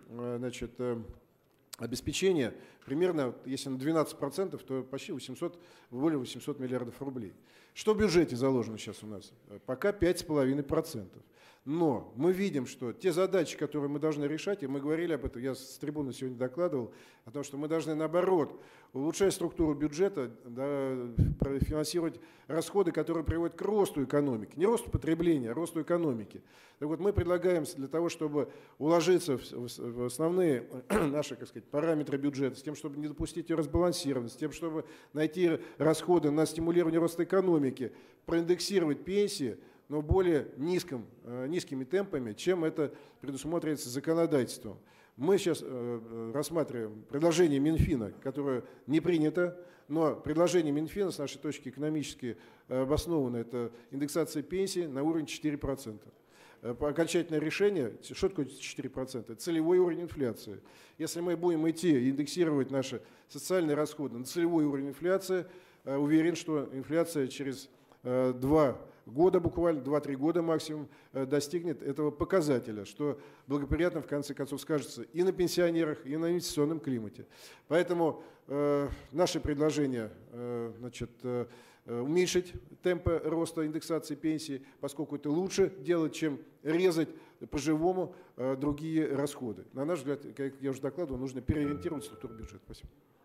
обеспечение примерно, если на 12%, то почти более 800 миллиардов рублей. Что в бюджете заложено сейчас у нас? Пока 5,5%. Но мы видим, что те задачи, которые мы должны решать, и мы говорили об этом, я с трибуны сегодня докладывал, о том, что мы должны, наоборот, улучшая структуру бюджета, да, финансировать расходы, которые приводят к росту экономики. Не росту потребления, а росту экономики. Так вот, мы предлагаем для того, чтобы уложиться в основные наши, так сказать, параметры бюджета, с тем, чтобы не допустить ее разбалансированность, с тем, чтобы найти расходы на стимулирование роста экономики, проиндексировать пенсии, но более низкими темпами, чем это предусматривается законодательством. Мы сейчас рассматриваем предложение Минфина, которое не принято, но предложение Минфина, с нашей точки экономически обосновано, это индексация пенсий на уровень 4%. Окончательное решение, что такое 4%? Это целевой уровень инфляции. Если мы будем идти и индексировать наши социальные расходы на целевой уровень инфляции, уверен, что инфляция через 2 года, буквально 2-3 года максимум, достигнет этого показателя, что благоприятно в конце концов скажется и на пенсионерах, и на инвестиционном климате. Поэтому наше предложение, значит, уменьшить темпы роста индексации пенсий, поскольку это лучше делать, чем резать по-живому другие расходы. На наш взгляд, как я уже докладывал, нужно переориентировать структуру бюджета. Спасибо.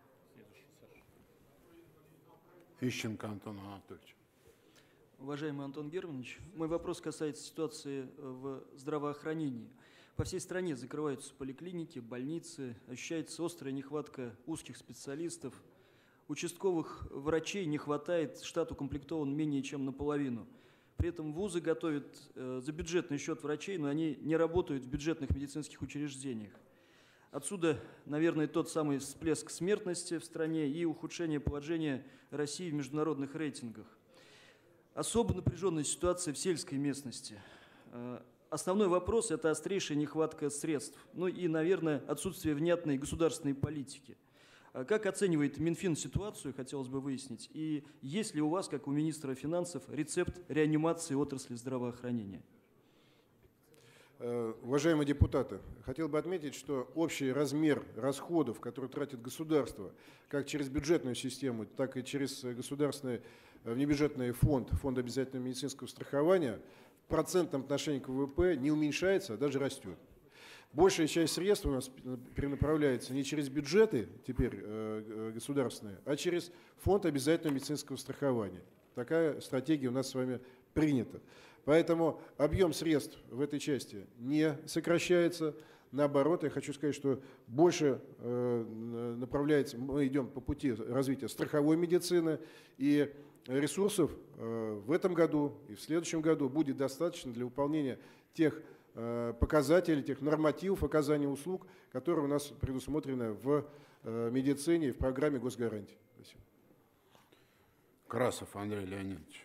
Ищенко Антон Анатольевич. Уважаемый Антон Германович, мой вопрос касается ситуации в здравоохранении. По всей стране закрываются поликлиники, больницы, ощущается острая нехватка узких специалистов. Участковых врачей не хватает, штат укомплектован менее чем наполовину. При этом вузы готовят за бюджетный счет врачей, но они не работают в бюджетных медицинских учреждениях. Отсюда, наверное, тот самый всплеск смертности в стране и ухудшение положения России в международных рейтингах. Особо напряженная ситуация в сельской местности. Основной вопрос – это острейшая нехватка средств. Ну и, наверное, отсутствие внятной государственной политики. Как оценивает Минфин ситуацию, хотелось бы выяснить. И есть ли у вас, как у министра финансов, рецепт реанимации отрасли здравоохранения? Уважаемые депутаты, хотел бы отметить, что общий размер расходов, которые тратит государство, как через бюджетную систему, так и через государственный внебюджетный фонд обязательного медицинского страхования, в процентном отношении к ВВП не уменьшается, а даже растет. Большая часть средств у нас перенаправляется не через бюджеты теперь государственные, а через фонд обязательного медицинского страхования. Такая стратегия у нас с вами принята. Поэтому объем средств в этой части не сокращается. Наоборот, я хочу сказать, что больше направляется, мы идем по пути развития страховой медицины, и ресурсов в этом году и в следующем году будет достаточно для выполнения тех показателей, тех нормативов оказания услуг, которые у нас предусмотрены в медицине и в программе госгарантий. Спасибо. Красов Андрей Леонидович.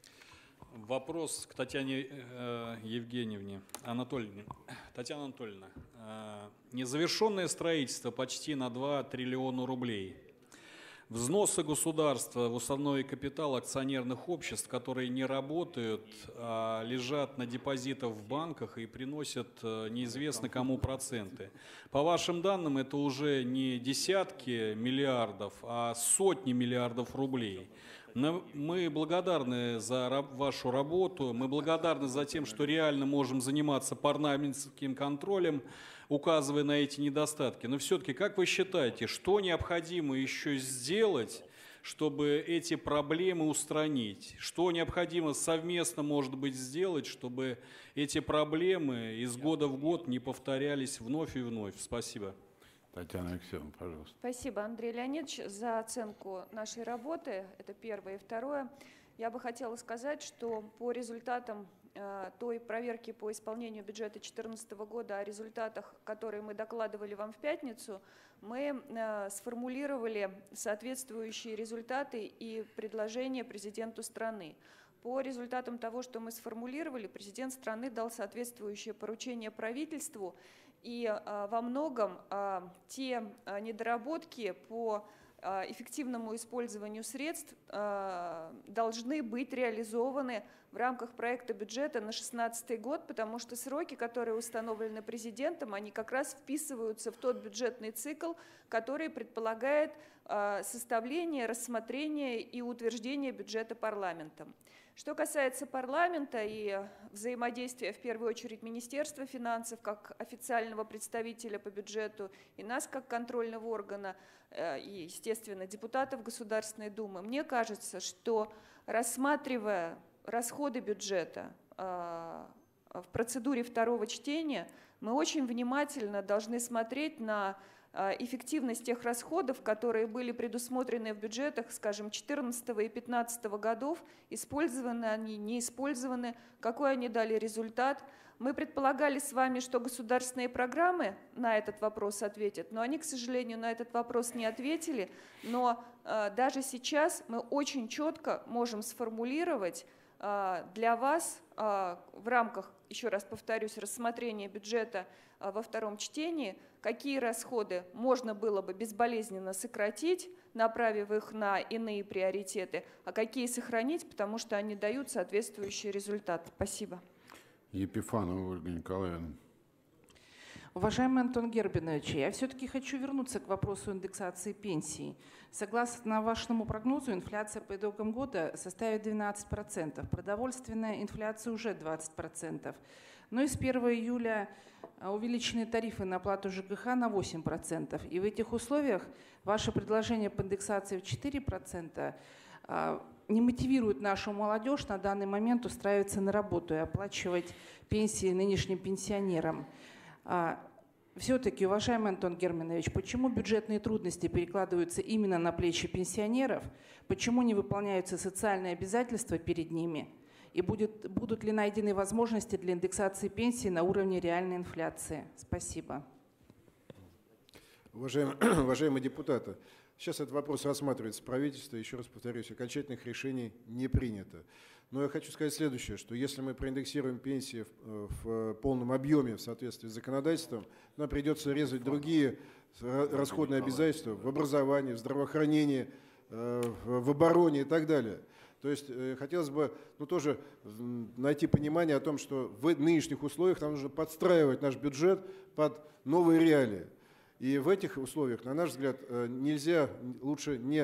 Вопрос к Татьяне Евгеньевне Анатольевне. Татьяна Анатольевна, незавершенное строительство почти на 2 триллиона рублей. Взносы государства в уставной капитал акционерных обществ, которые не работают, а лежат на депозитах в банках и приносят неизвестно кому проценты. По вашим данным, это уже не десятки миллиардов, а сотни миллиардов рублей. Мы благодарны за вашу работу, мы благодарны за тем, что реально можем заниматься парламентским контролем, указывая на эти недостатки. Но все-таки, как вы считаете, что необходимо еще сделать, чтобы эти проблемы устранить? Что необходимо совместно, может быть, сделать, чтобы эти проблемы из года в год не повторялись вновь и вновь? Спасибо. Татьяна Алексеевна, пожалуйста. Спасибо, Андрей Леонидович, за оценку нашей работы. Это первое. И второе. Я бы хотела сказать, что по результатам той проверки по исполнению бюджета 2014 года, о результатах, которые мы докладывали вам в пятницу, мы сформулировали соответствующие результаты и предложения президенту страны. По результатам того, что мы сформулировали, президент страны дал соответствующее поручение правительству, и во многом те недоработки по эффективному использованию средств должны быть реализованы в рамках проекта бюджета на 2016 год, потому что сроки, которые установлены президентом, они как раз вписываются в тот бюджетный цикл, который предполагает составление, рассмотрение и утверждение бюджета парламентом. Что касается парламента и взаимодействия, в первую очередь, Министерства финансов как официального представителя по бюджету и нас как контрольного органа, и, естественно, депутатов Государственной Думы, мне кажется, что рассматривая расходы бюджета в процедуре второго чтения, мы очень внимательно должны смотреть на эффективность тех расходов, которые были предусмотрены в бюджетах, скажем, 2014 и 2015 годов, использованы они, не использованы, какой они дали результат. Мы предполагали с вами, что государственные программы на этот вопрос ответят, но они, к сожалению, на этот вопрос не ответили. Но даже сейчас мы очень четко можем сформулировать для вас в рамках, еще раз повторюсь, рассмотрения бюджета во втором чтении, какие расходы можно было бы безболезненно сократить, направив их на иные приоритеты, а какие сохранить, потому что они дают соответствующий результат. Спасибо. Епифанова Ольга Николаевна. Уважаемый Антон Германович, я все-таки хочу вернуться к вопросу индексации пенсий. Согласно вашему прогнозу, инфляция по итогам года составит 12%, продовольственная инфляция уже 20%. Но и с 1 июля увеличены тарифы на оплату ЖКХ на 8%. И в этих условиях ваше предложение по индексации в 4% не мотивирует нашу молодежь на данный момент устраиваться на работу и оплачивать пенсии нынешним пенсионерам. Все-таки, уважаемый Антон Германович, почему бюджетные трудности перекладываются именно на плечи пенсионеров? Почему не выполняются социальные обязательства перед ними? И будут ли найдены возможности для индексации пенсии на уровне реальной инфляции? Спасибо. Уважаемые депутаты, сейчас этот вопрос рассматривается правительством. Еще раз повторюсь, окончательных решений не принято. Но я хочу сказать следующее, что если мы проиндексируем пенсии в полном объеме в соответствии с законодательством, нам придется резать другие расходные обязательства в образовании, в здравоохранении, в обороне и так далее. То есть хотелось бы тоже найти понимание о том, что в нынешних условиях нам нужно подстраивать наш бюджет под новые реалии. И в этих условиях, на наш взгляд, нельзя, лучше не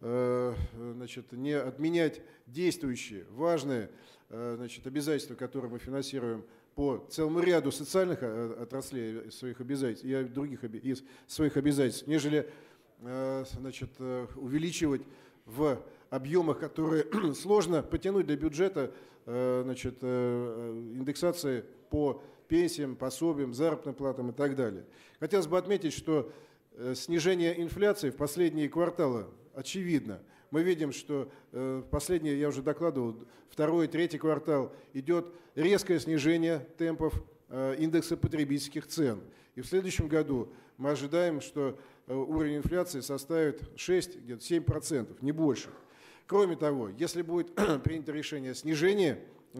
отменять действующие, важные обязательства, которые мы финансируем по целому ряду социальных отраслей своих обязательств и других своих обязательств, нежели увеличивать в объемах, которые сложно потянуть для бюджета, индексации по пенсиям, пособиям, заработным платам и так далее. Хотелось бы отметить, что снижение инфляции в последние кварталы очевидно. Мы видим, что последние, я уже докладывал, второй, третий квартал идет резкое снижение темпов индекса потребительских цен. И в следующем году мы ожидаем, что уровень инфляции составит 6-7%, не больше. Кроме того, если будет принято решение изменения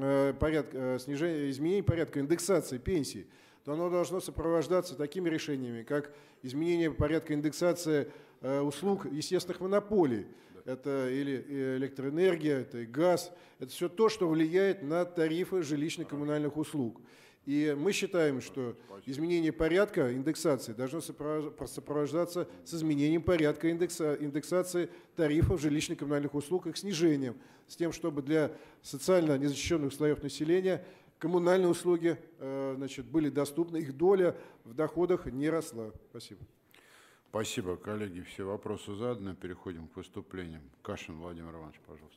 порядка индексации пенсий, то оно должно сопровождаться такими решениями, как изменение порядка индексации услуг естественных монополий. Это или электроэнергия, это и газ. Это все то, что влияет на тарифы жилищно-коммунальных услуг. И мы считаем, что изменение порядка индексации должно сопровождаться с изменением порядка индексации тарифов жилищно-коммунальных услуг, их снижением, с тем, чтобы для социально незащищенных слоев населения коммунальные услуги были доступны, их доля в доходах не росла. Спасибо. Спасибо, коллеги. Все вопросы заданы. Переходим к выступлениям. Кашин Владимир Иванович, пожалуйста.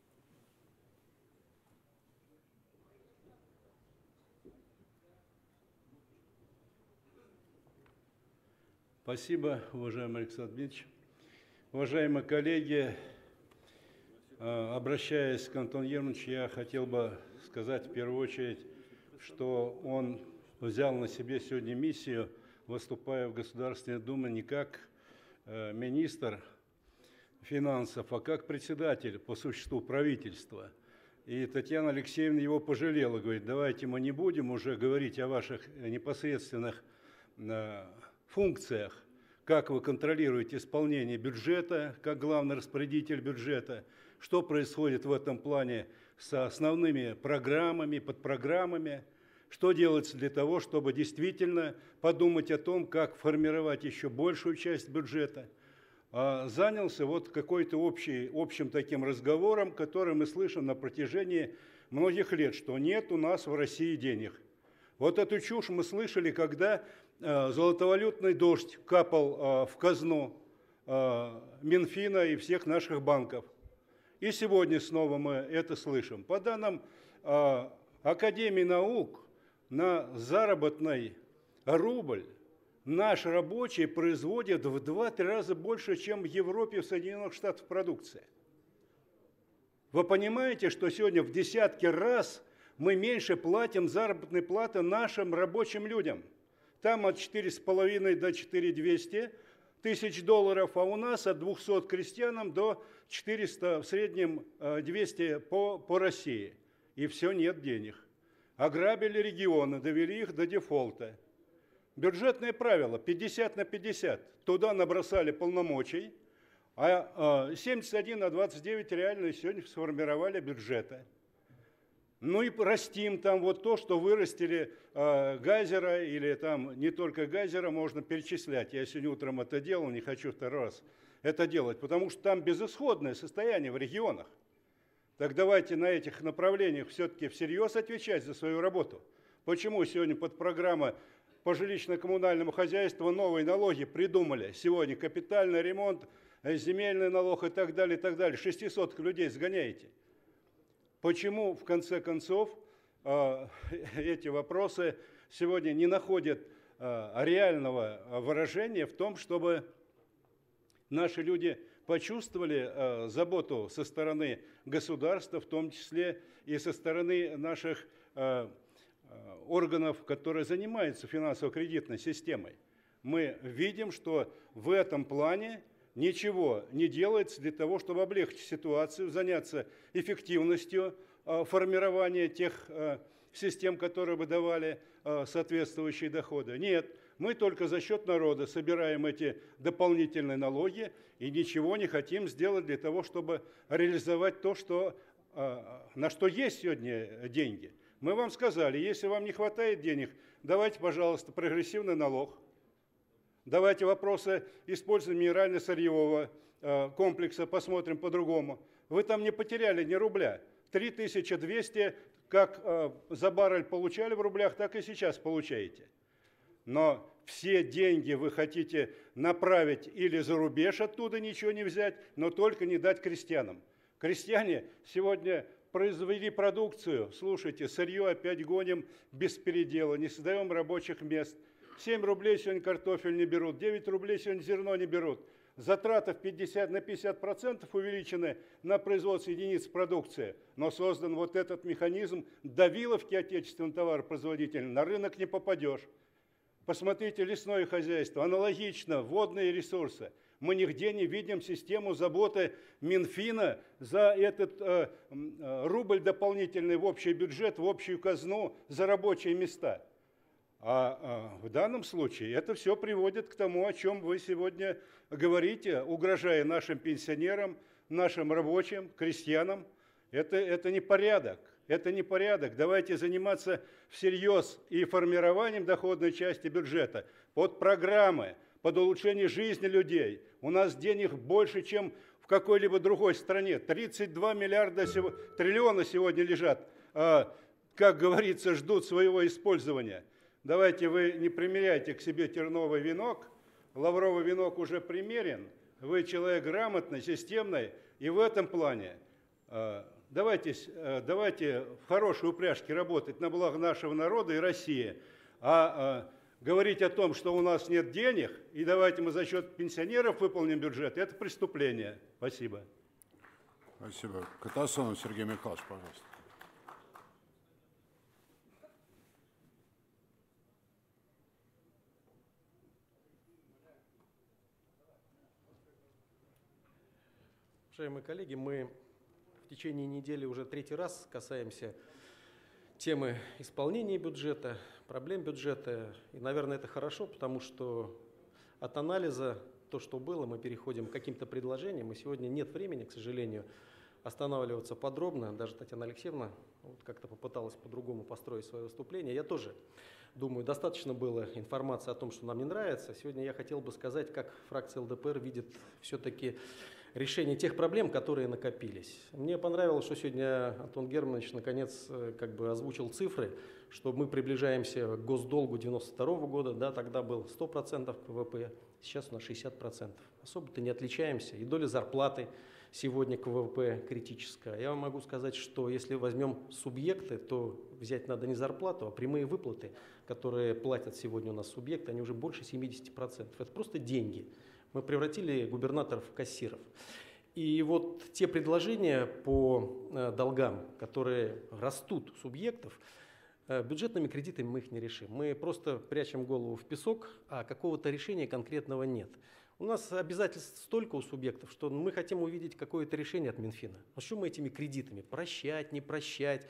Спасибо, уважаемый Александр Дмитриевич. Уважаемые коллеги, обращаясь к Антону Германовичу, я хотел бы сказать в первую очередь, что он взял на себе сегодня миссию, выступая в Государственной Думе не как министр финансов, а как председатель по существу правительства. И Татьяна Алексеевна его пожалела, говорит, давайте мы не будем уже говорить о ваших непосредственных функциях, как вы контролируете исполнение бюджета, как главный распорядитель бюджета, что происходит в этом плане с основными программами, подпрограммами, что делается для того, чтобы действительно подумать о том, как формировать еще большую часть бюджета. занялся вот какой-то общим таким разговором, который мы слышим на протяжении многих лет, что нет у нас в России денег. Вот эту чушь мы слышали, когда золотовалютный дождь капал в казну Минфина и всех наших банков. И сегодня снова мы это слышим. По данным Академии наук, на заработный рубль наш рабочий производит в 2-3 раза больше, чем в Европе и в Соединенных Штатах продукция. Вы понимаете, что сегодня в десятки раз мы меньше платим заработной платы нашим рабочим людям? Там от 4,5 до 4,200 тысяч долларов, а у нас от 200 крестьянам до 400, в среднем 200 по России. И все, нет денег. Ограбили регионы, довели их до дефолта. Бюджетные правила 50 на 50. Туда набросали полномочий, а 71 на 29 реально сегодня сформировали бюджеты. Ну и растим там вот то, что вырастили Гайзера, или там не только Гайзера, можно перечислять. Я сегодня утром это делал, не хочу второй раз это делать, потому что там безысходное состояние в регионах. Так давайте на этих направлениях все-таки всерьез отвечать за свою работу. Почему сегодня под программу по жилищно-коммунальному хозяйству новые налоги придумали? Сегодня капитальный ремонт, земельный налог и так далее, и так далее. 600 людей сгоняете. Почему, в конце концов, эти вопросы сегодня не находят реального выражения в том, чтобы наши люди почувствовали заботу со стороны государства, в том числе и со стороны наших органов, которые занимаются финансово-кредитной системой. Мы видим, что в этом плане ничего не делается для того, чтобы облегчить ситуацию, заняться эффективностью формирования тех систем, которые бы давали соответствующие доходы. Нет, мы только за счет народа собираем эти дополнительные налоги и ничего не хотим сделать для того, чтобы реализовать то, что, на что есть сегодня деньги. Мы вам сказали, если вам не хватает денег, давайте, пожалуйста, прогрессивный налог. Давайте вопросы использования минерально-сырьевого комплекса посмотрим по-другому. Вы там не потеряли ни рубля. 3200 как за баррель получали в рублях, так и сейчас получаете. Но все деньги вы хотите направить или за рубеж, оттуда ничего не взять, но только не дать крестьянам. Крестьяне сегодня произвели продукцию, слушайте, сырье опять гоним без передела, не создаем рабочих мест. 7 рублей сегодня картофель не берут, 9 рублей сегодня зерно не берут. Затраты на 50% увеличены на производство единиц продукции, но создан вот этот механизм давиловки отечественного товаропроизводителя, на рынок не попадешь. Посмотрите, лесное хозяйство, аналогично, водные ресурсы. Мы нигде не видим систему заботы Минфина за этот рубль дополнительный в общий бюджет, в общую казну, за рабочие места. А в данном случае это все приводит к тому, о чем вы сегодня говорите, угрожая нашим пенсионерам, нашим рабочим, крестьянам. Это не порядок. Это не порядок. Давайте заниматься всерьез и формированием доходной части бюджета под программы, под улучшение жизни людей. У нас денег больше, чем в какой-либо другой стране. 32 триллиона сегодня лежат, как говорится, ждут своего использования. Давайте вы не примеряйте к себе терновый венок. Лавровый венок уже примерен. Вы человек грамотный, системный. И в этом плане давайте в хорошей упряжке работать на благо нашего народа и России. Говорить о том, что у нас нет денег, и давайте мы за счет пенсионеров выполним бюджет, это преступление. Спасибо. Спасибо. Катасонов Сергей Михайлович, пожалуйста. Уважаемые коллеги, мы в течение недели уже 3-й раз касаемся темы исполнения бюджета, проблем бюджета. И, наверное, это хорошо, потому что от анализа, то, что было, мы переходим к каким-то предложениям. И сегодня нет времени, к сожалению, останавливаться подробно. Даже Татьяна Алексеевна как-то попыталась по-другому построить свое выступление. Я тоже Думаю, достаточно было информации о том, что нам не нравится. Сегодня я хотел бы сказать, как фракция ЛДПР видит все-таки решение тех проблем, которые накопились. Мне понравилось, что сегодня Антон Германович наконец как бы озвучил цифры, что мы приближаемся к госдолгу 92 года, да, тогда был 100% ВВП, сейчас у нас 60%. Особо-то не отличаемся. И доля зарплаты сегодня к ВВП критическая. Я вам могу сказать, что если возьмем субъекты, то взять надо не зарплату, а прямые выплаты, которые платят сегодня у нас субъекты, они уже больше 70%. Это просто деньги. Мы превратили губернаторов в кассиров. И вот те предложения по долгам, которые растут у субъектов, бюджетными кредитами мы их не решим. Мы просто прячем голову в песок, а какого-то решения конкретного нет. У нас обязательств столько у субъектов, что мы хотим увидеть какое-то решение от Минфина. А что мы этими кредитами? Прощать, не прощать?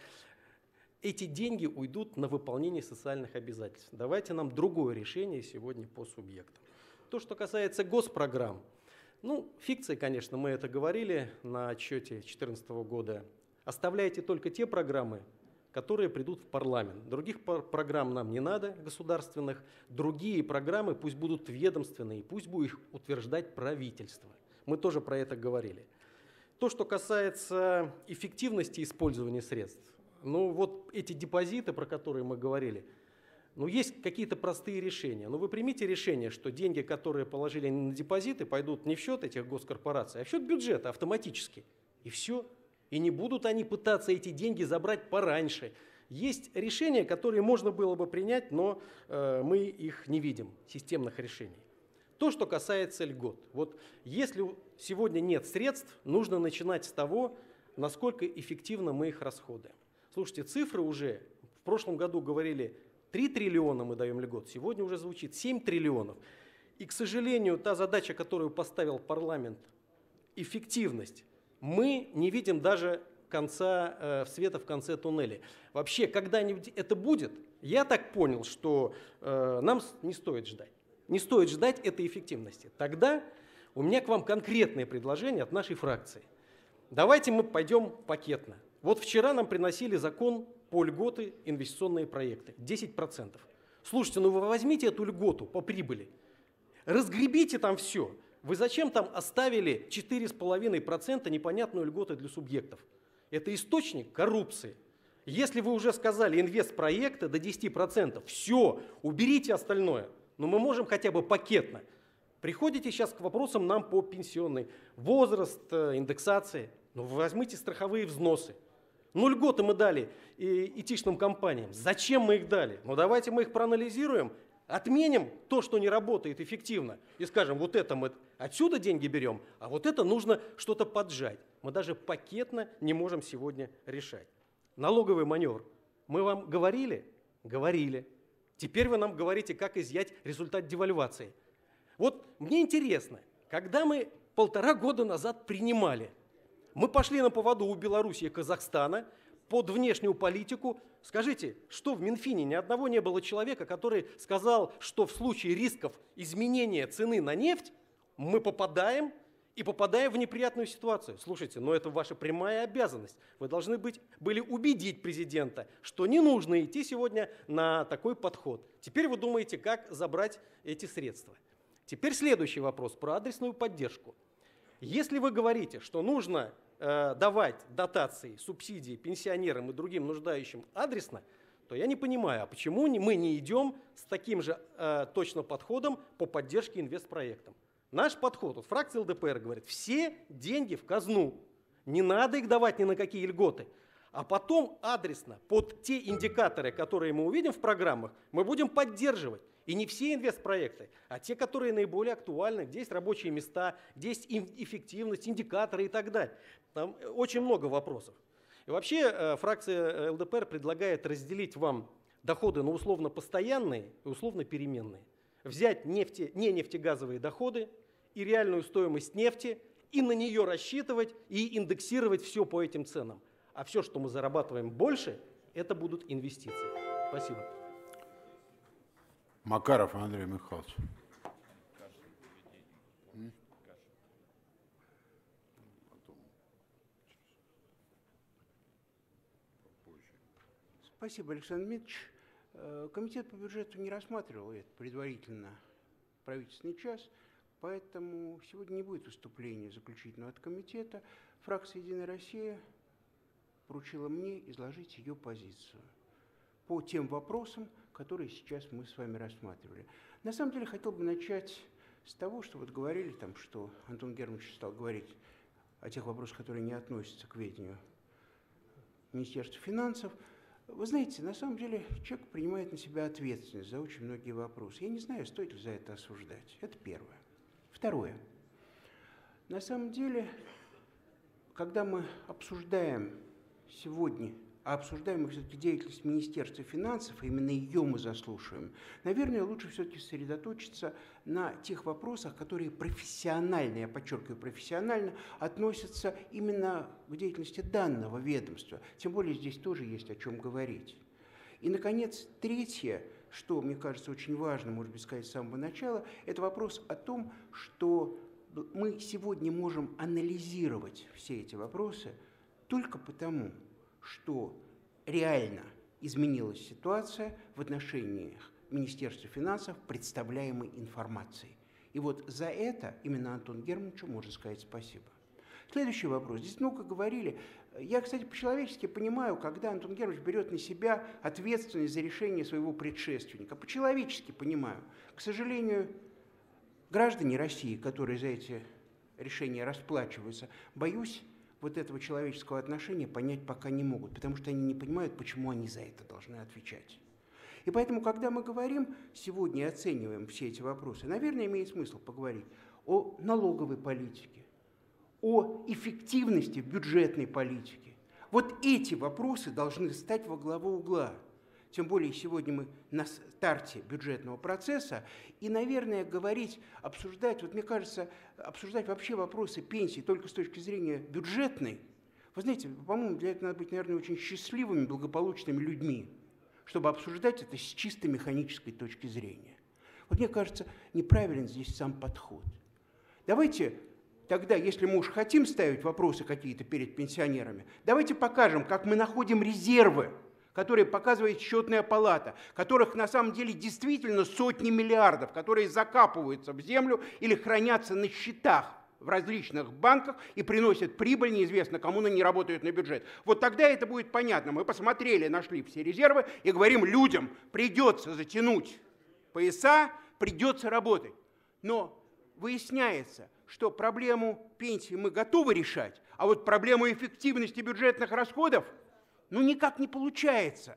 Эти деньги уйдут на выполнение социальных обязательств. Давайте нам другое решение сегодня по субъектам. То, что касается госпрограмм, ну, фикция, конечно, мы это говорили на отчете 2014 года. Оставляйте только те программы, которые придут в парламент. Других программ нам не надо, государственных. Другие программы пусть будут ведомственные, пусть будет их утверждать правительство. Мы тоже про это говорили. То, что касается эффективности использования средств. Ну, вот эти депозиты, про которые мы говорили, ну, есть какие-то простые решения. Но вы примите решение, что деньги, которые положили на депозиты, пойдут не в счет этих госкорпораций, а в счет бюджета автоматически. И все. И не будут они пытаться эти деньги забрать пораньше. Есть решения, которые можно было бы принять, но мы их не видим, системных решений. То, что касается льгот. Вот если сегодня нет средств, нужно начинать с того, насколько эффективно мы их расходуем. Слушайте, цифры уже в прошлом году говорили, 3 триллиона мы даем льгот, сегодня уже звучит 7 триллионов. И, к сожалению, та задача, которую поставил парламент, эффективность, мы не видим даже света в конце туннеля. Вообще, когда-нибудь это будет, я так понял, что нам не стоит ждать. Не стоит ждать этой эффективности. Тогда у меня к вам конкретное предложение от нашей фракции. Давайте мы пойдем пакетно. Вот вчера нам приносили закон по льготы инвестиционные проекты. 10%. Слушайте, ну вы возьмите эту льготу по прибыли, разгребите там все. Вы зачем там оставили 4,5% непонятную льготу для субъектов? Это источник коррупции. Если вы уже сказали инвестпроекты до 10%, все, уберите остальное. Но мы можем хотя бы пакетно. Приходите сейчас к вопросам нам по пенсионной. Возраст, индексации. Ну вы возьмите страховые взносы. Ну, льготы мы дали этичным компаниям. Зачем мы их дали? Ну, давайте мы их проанализируем, отменим то, что не работает эффективно, и скажем, вот это мы отсюда деньги берем, а вот это нужно что-то поджать. Мы даже пакетно не можем сегодня решать. Налоговый маневр. Мы вам говорили? Говорили. Теперь вы нам говорите, как изъять результат девальвации. Вот мне интересно, когда мы 1,5 года назад принимали, мы пошли на поводу у Белоруссии и Казахстана под внешнюю политику. Скажите, что в Минфине ни одного не было человека, который сказал, что в случае рисков изменения цены на нефть мы попадаем в неприятную ситуацию? Слушайте, но это ваша прямая обязанность. Вы должны были убедить президента, что не нужно идти сегодня на такой подход. Теперь вы думаете, как забрать эти средства. Теперь следующий вопрос про адресную поддержку. Если вы говорите, что нужно давать дотации, субсидии пенсионерам и другим нуждающим адресно, то я не понимаю, а почему мы не идем с таким же точно подходом по поддержке инвестпроектам. Наш подход, вот фракция ЛДПР говорит, все деньги в казну, не надо их давать ни на какие льготы, а потом адресно под те индикаторы, которые мы увидим в программах, мы будем поддерживать. И не все инвестпроекты, а те, которые наиболее актуальны, где есть рабочие места, где есть эффективность, индикаторы и так далее. Там очень много вопросов. И вообще фракция ЛДПР предлагает разделить вам доходы на условно постоянные и условно переменные. Взять не нефтегазовые доходы и реальную стоимость нефти, и на нее рассчитывать, и индексировать все по этим ценам. А все, что мы зарабатываем больше, это будут инвестиции. Спасибо. Макаров Андрей Михайлович. Спасибо, Александр Дмитриевич. Комитет по бюджету не рассматривал это предварительно в правительственный час, поэтому сегодня не будет выступления заключительного от комитета. Фракция «Единая Россия» поручила мне изложить ее позицию по тем вопросам, которые сейчас мы с вами рассматривали. На самом деле, хотел бы начать с того, что вот говорили там, что Антон Германович стал говорить о тех вопросах, которые не относятся к ведению Министерства финансов. Вы знаете, на самом деле человек принимает на себя ответственность за очень многие вопросы. Я не знаю, стоит ли за это осуждать. Это первое. Второе. На самом деле, когда мы обсуждаем сегодня, обсуждаем все-таки деятельность Министерства финансов, и именно ее мы заслушиваем, наверное, лучше все-таки сосредоточиться на тех вопросах, которые профессионально, я подчеркиваю, профессионально относятся именно к деятельности данного ведомства. Тем более здесь тоже есть о чем говорить. И, наконец, третье, что, мне кажется, очень важно, может быть, сказать с самого начала, это вопрос о том, что мы сегодня можем анализировать все эти вопросы только потому, что реально изменилась ситуация в отношениях Министерства финансов представляемой информации. И вот за это именно Антону Германовичу можно сказать спасибо. Следующий вопрос. Здесь много говорили. Я, кстати, по-человечески понимаю, когда Антон Германович берет на себя ответственность за решение своего предшественника. По-человечески понимаю. К сожалению, граждане России, которые за эти решения расплачиваются, боюсь, вот этого человеческого отношения понять пока не могут, потому что они не понимают, почему они за это должны отвечать. И поэтому, когда мы говорим сегодня и оцениваем все эти вопросы, наверное, имеет смысл поговорить о налоговой политике, о эффективности бюджетной политики. Вот эти вопросы должны стать во главу угла. Тем более сегодня мы на старте бюджетного процесса, и, наверное, обсуждать, вот мне кажется, обсуждать вообще вопросы пенсий только с точки зрения бюджетной, вы знаете, по-моему, для этого надо быть, наверное, очень счастливыми, благополучными людьми, чтобы обсуждать это с чисто механической точки зрения. Вот мне кажется, неправилен здесь сам подход. Давайте тогда, если мы уж хотим ставить вопросы какие-то перед пенсионерами, давайте покажем, как мы находим резервы, которые показывает счетная палата, которых на самом деле действительно сотни миллиардов, которые закапываются в землю или хранятся на счетах в различных банках и приносят прибыль, неизвестно кому, но не работают на бюджет. Вот тогда это будет понятно. Мы посмотрели, нашли все резервы и говорим людям, придется затянуть пояса, придется работать. Но выясняется, что проблему пенсии мы готовы решать, а вот проблему эффективности бюджетных расходов никак не получается.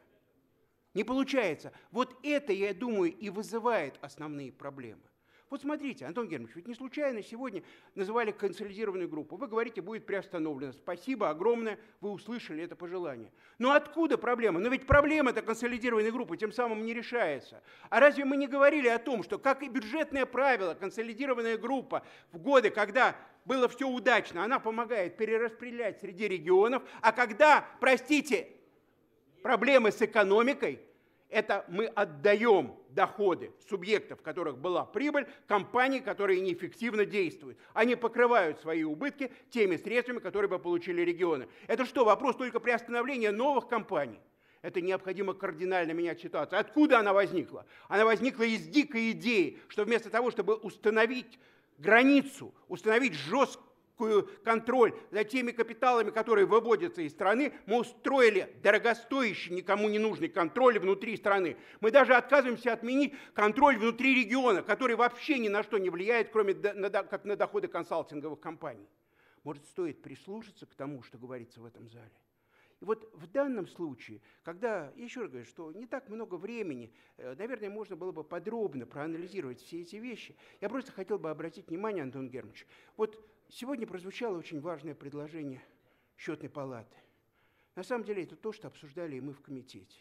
Не получается. Вот это, я думаю, и вызывает основные проблемы. Вот смотрите, Антон Германович, ведь не случайно сегодня называли консолидированную группу. Вы говорите, будет приостановлено. Спасибо огромное, вы услышали это пожелание. Но откуда проблема? Но ведь проблема-то консолидированной группы тем самым не решается. А разве мы не говорили о том, что, как и бюджетное правило, консолидированная группа в годы, когда было все удачно, она помогает перераспределять среди регионов, а когда, простите, проблемы с экономикой, это мы отдаем доходы субъектов, в которых была прибыль, компаний, которые неэффективно действуют. Они покрывают свои убытки теми средствами, которые бы получили регионы. Это что, вопрос только приостановления новых компаний? Это необходимо кардинально менять ситуацию. Откуда она возникла? Она возникла из дикой идеи, что вместо того, чтобы установить границу, установить жесткий контроль за теми капиталами, которые выводятся из страны, мы устроили дорогостоящий, никому не нужный контроль внутри страны. Мы даже отказываемся отменить контроль внутри региона, который вообще ни на что не влияет, кроме как на доходы консалтинговых компаний. Может, стоит прислушаться к тому, что говорится в этом зале? И вот в данном случае, когда, я еще раз говорю, что не так много времени, наверное, можно было бы подробно проанализировать все эти вещи, я просто хотел бы обратить внимание, Антон Германович, вот сегодня прозвучало очень важное предложение счетной палаты. На самом деле это то, что обсуждали и мы в комитете.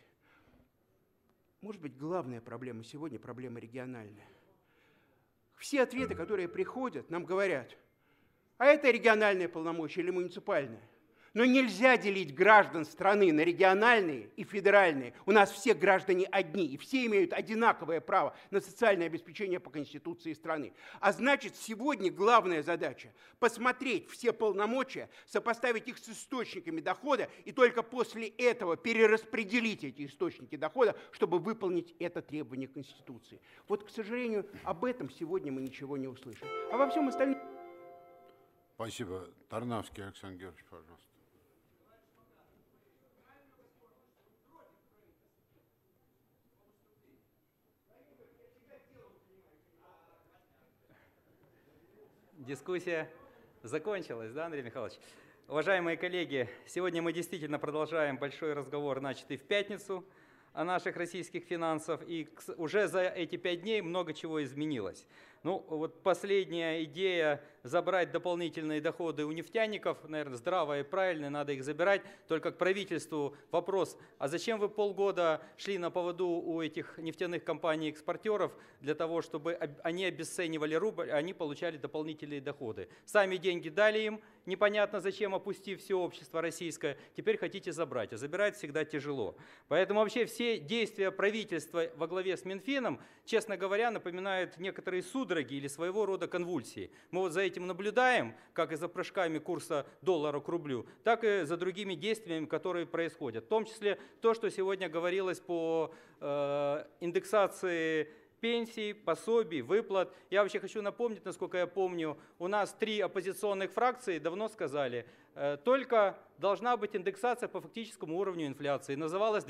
Может быть, главная проблема сегодня – проблема региональная. Все ответы, которые приходят, нам говорят, а это региональное полномочие или муниципальное. Но нельзя делить граждан страны на региональные и федеральные. У нас все граждане одни, и все имеют одинаковое право на социальное обеспечение по Конституции страны. А значит, сегодня главная задача – посмотреть все полномочия, сопоставить их с источниками дохода, и только после этого перераспределить эти источники дохода, чтобы выполнить это требование Конституции. Вот, к сожалению, об этом сегодня мы ничего не услышим. А во всем остальном... Спасибо. Тарнавский Александр Георгиевич, пожалуйста. Дискуссия закончилась, да, Андрей Михайлович? Уважаемые коллеги, сегодня мы действительно продолжаем большой разговор, начатый в пятницу, о наших российских финансах, и уже за эти 5 дней много чего изменилось. Ну, вот последняя идея забрать дополнительные доходы у нефтяников, наверное, здравая и правильная, надо их забирать. Только к правительству вопрос, а зачем вы полгода шли на поводу у этих нефтяных компаний-экспортеров для того, чтобы они обесценивали рубль, а они получали дополнительные доходы? Сами деньги дали им, непонятно зачем, опустив все общество российское, теперь хотите забрать, а забирать всегда тяжело. Поэтому вообще все действия правительства во главе с Минфином, честно говоря, напоминают некоторые судороги или своего рода конвульсии. Мы вот за этим наблюдаем, как и за прыжками курса доллара к рублю, так и за другими действиями, которые происходят. В том числе то, что сегодня говорилось по индексации пенсий, пособий, выплат. Я вообще хочу напомнить, насколько я помню, у нас 3 оппозиционных фракции давно сказали, только должна быть индексация по фактическому уровню инфляции. Называлась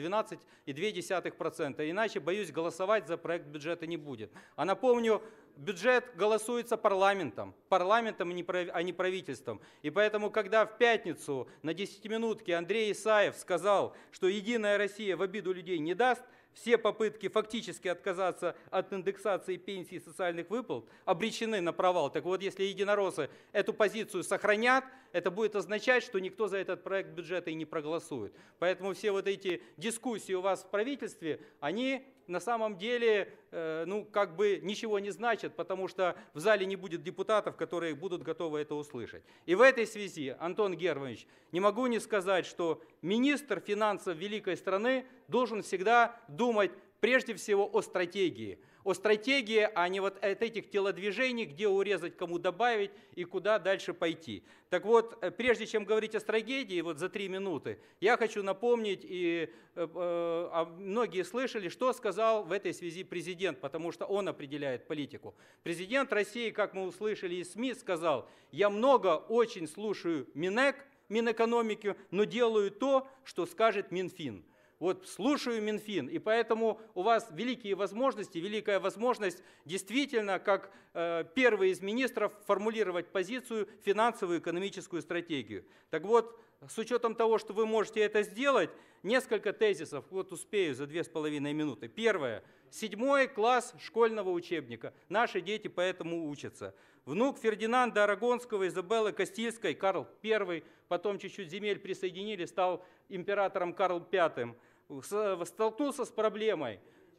12,2%. Иначе, боюсь, голосовать за проект бюджета не будет. А напомню, бюджет голосуется парламентом, а не правительством. И поэтому, когда в пятницу на 10-минутке Андрей Исаев сказал, что «Единая Россия в обиду людей не даст», все попытки фактически отказаться от индексации пенсий и социальных выплат обречены на провал. Так вот, если единороссы эту позицию сохранят, это будет означать, что никто за этот проект бюджета и не проголосует. Поэтому все вот эти дискуссии у вас в правительстве, они на самом деле как бы ничего не значат, потому что в зале не будет депутатов, которые будут готовы это услышать. И в этой связи, Антон Германович, не могу не сказать, что министр финансов великой страны должен всегда думать прежде всего о стратегии, а не вот от этих телодвижений, где урезать, кому добавить и куда дальше пойти. Так вот, прежде чем говорить о стратегии, вот за 3 минуты, я хочу напомнить, и многие слышали, что сказал в этой связи президент, потому что он определяет политику. Президент России, как мы услышали из СМИ, сказал: «Я много очень слушаю Минэкономики, но делаю то, что скажет Минфин». Вот слушаю Минфин, и поэтому у вас великая возможность действительно, как первый из министров, формулировать позицию, финансовую, экономическую стратегию. Так вот, с учетом того, что вы можете это сделать, несколько тезисов, вот успею за 2,5 минуты. Первое. 7 класс школьного учебника. Наши дети поэтому учатся. Внук Фердинанда Арагонского, Изабеллы Кастильской, Карл I, потом чуть-чуть земель присоединили, стал императором Карл V, столкнулся с проблемой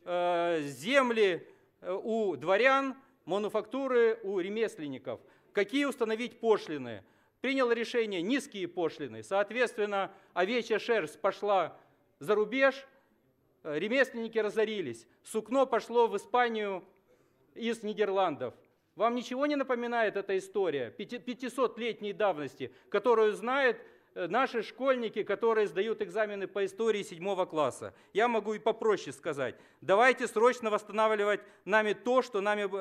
земли у дворян, мануфактуры у ремесленников. Какие установить пошлины? Принял решение низкие пошлины. Соответственно, овечья шерсть пошла за рубеж, ремесленники разорились. Сукно пошло в Испанию из Нидерландов. Вам ничего не напоминает эта история 500-летней давности, которую знают наши школьники, которые сдают экзамены по истории 7 класса? Я могу и попроще сказать. Давайте срочно восстанавливать то, что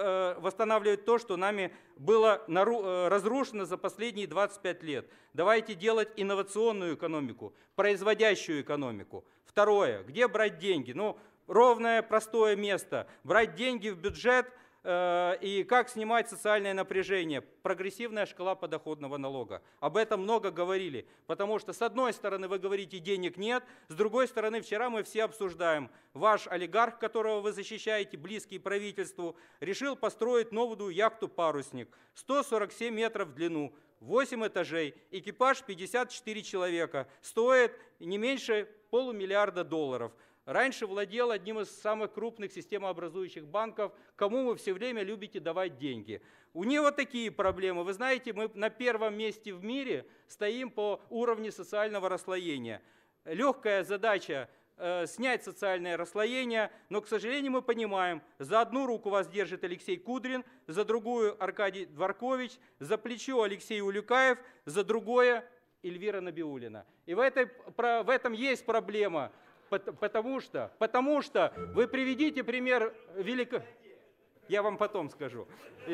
нами было разрушено за последние 25 лет. Давайте делать инновационную экономику, производящую экономику. Второе. Где брать деньги? Ровное, простое место. Брать деньги в бюджет. И как снимать социальное напряжение? Прогрессивная шкала подоходного налога. Об этом много говорили, потому что с одной стороны вы говорите, денег нет, с другой стороны вчера мы все обсуждаем. Ваш олигарх, которого вы защищаете, близкий правительству, решил построить новую яхту-парусник, 147 метров в длину, 8 этажей, экипаж 54 человека, стоит не меньше $500 миллиона. раньше владел одним из самых крупных системообразующих банков, кому вы все время любите давать деньги. У него такие проблемы. Вы знаете, мы на первом месте в мире стоим по уровню социального расслоения. Легкая задача снять социальное расслоение, но, к сожалению, мы понимаем, за одну руку вас держит Алексей Кудрин, за другую Аркадий Дворкович, за плечо Алексей Улюкаев, за другое Эльвира Набиуллина. И в этом есть проблема, потому что вы приведите пример Я вам потом скажу.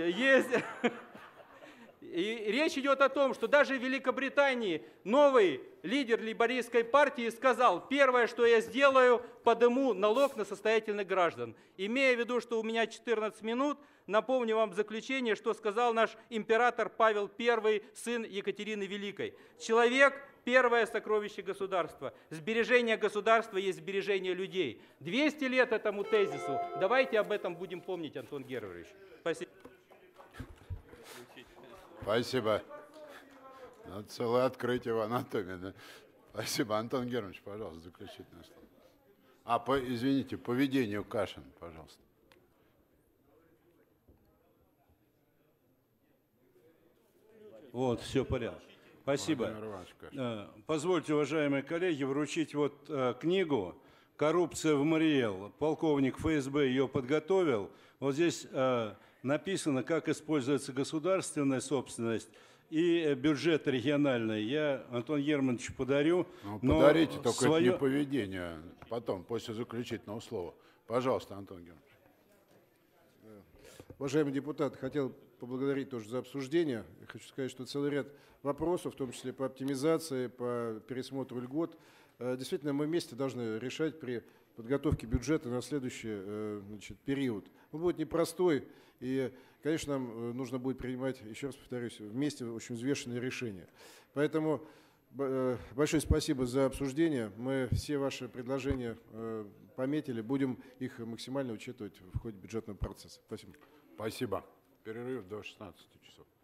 И речь идет о том, что даже в Великобритании новый лидер лейбористской партии сказал: первое, что я сделаю, подниму налог на состоятельных граждан. Имея в виду, что у меня 14 минут, напомню вам в заключение, что сказал наш император Павел I, сын Екатерины Великой. Человек – первое сокровище государства. Сбережение государства есть сбережение людей. 200 лет этому тезису. Давайте об этом будем помнить, Антон Германович. Спасибо. Спасибо. Ну, целое открытие в анатомии. Да? Спасибо. Антон Германович, пожалуйста, заключительное слово. Извините, по ведению Кашин, пожалуйста. Вот, все порядок. Спасибо. Позвольте, уважаемые коллеги, вручить книгу «Коррупция в МРИЭЛ». Полковник ФСБ ее подготовил. Вот здесь написано, как используется государственная собственность и бюджет региональный. Я Антону Германовичу подарю. Подарите, только это не поведение. Потом, после заключительного слова. Пожалуйста, Антон Германович. Уважаемые депутаты, хотел поблагодарить тоже за обсуждение. Я хочу сказать, что целый ряд вопросов, в том числе по оптимизации, по пересмотру льгот, действительно мы вместе должны решать при подготовке бюджета на следующий период. Он будет непростой, и, конечно, нам нужно будет принимать, еще раз повторюсь, вместе очень взвешенные решения. Поэтому большое спасибо за обсуждение. Мы все ваши предложения пометили, будем их максимально учитывать в ходе бюджетного процесса. Спасибо. Спасибо. Перерыв до 16 часов.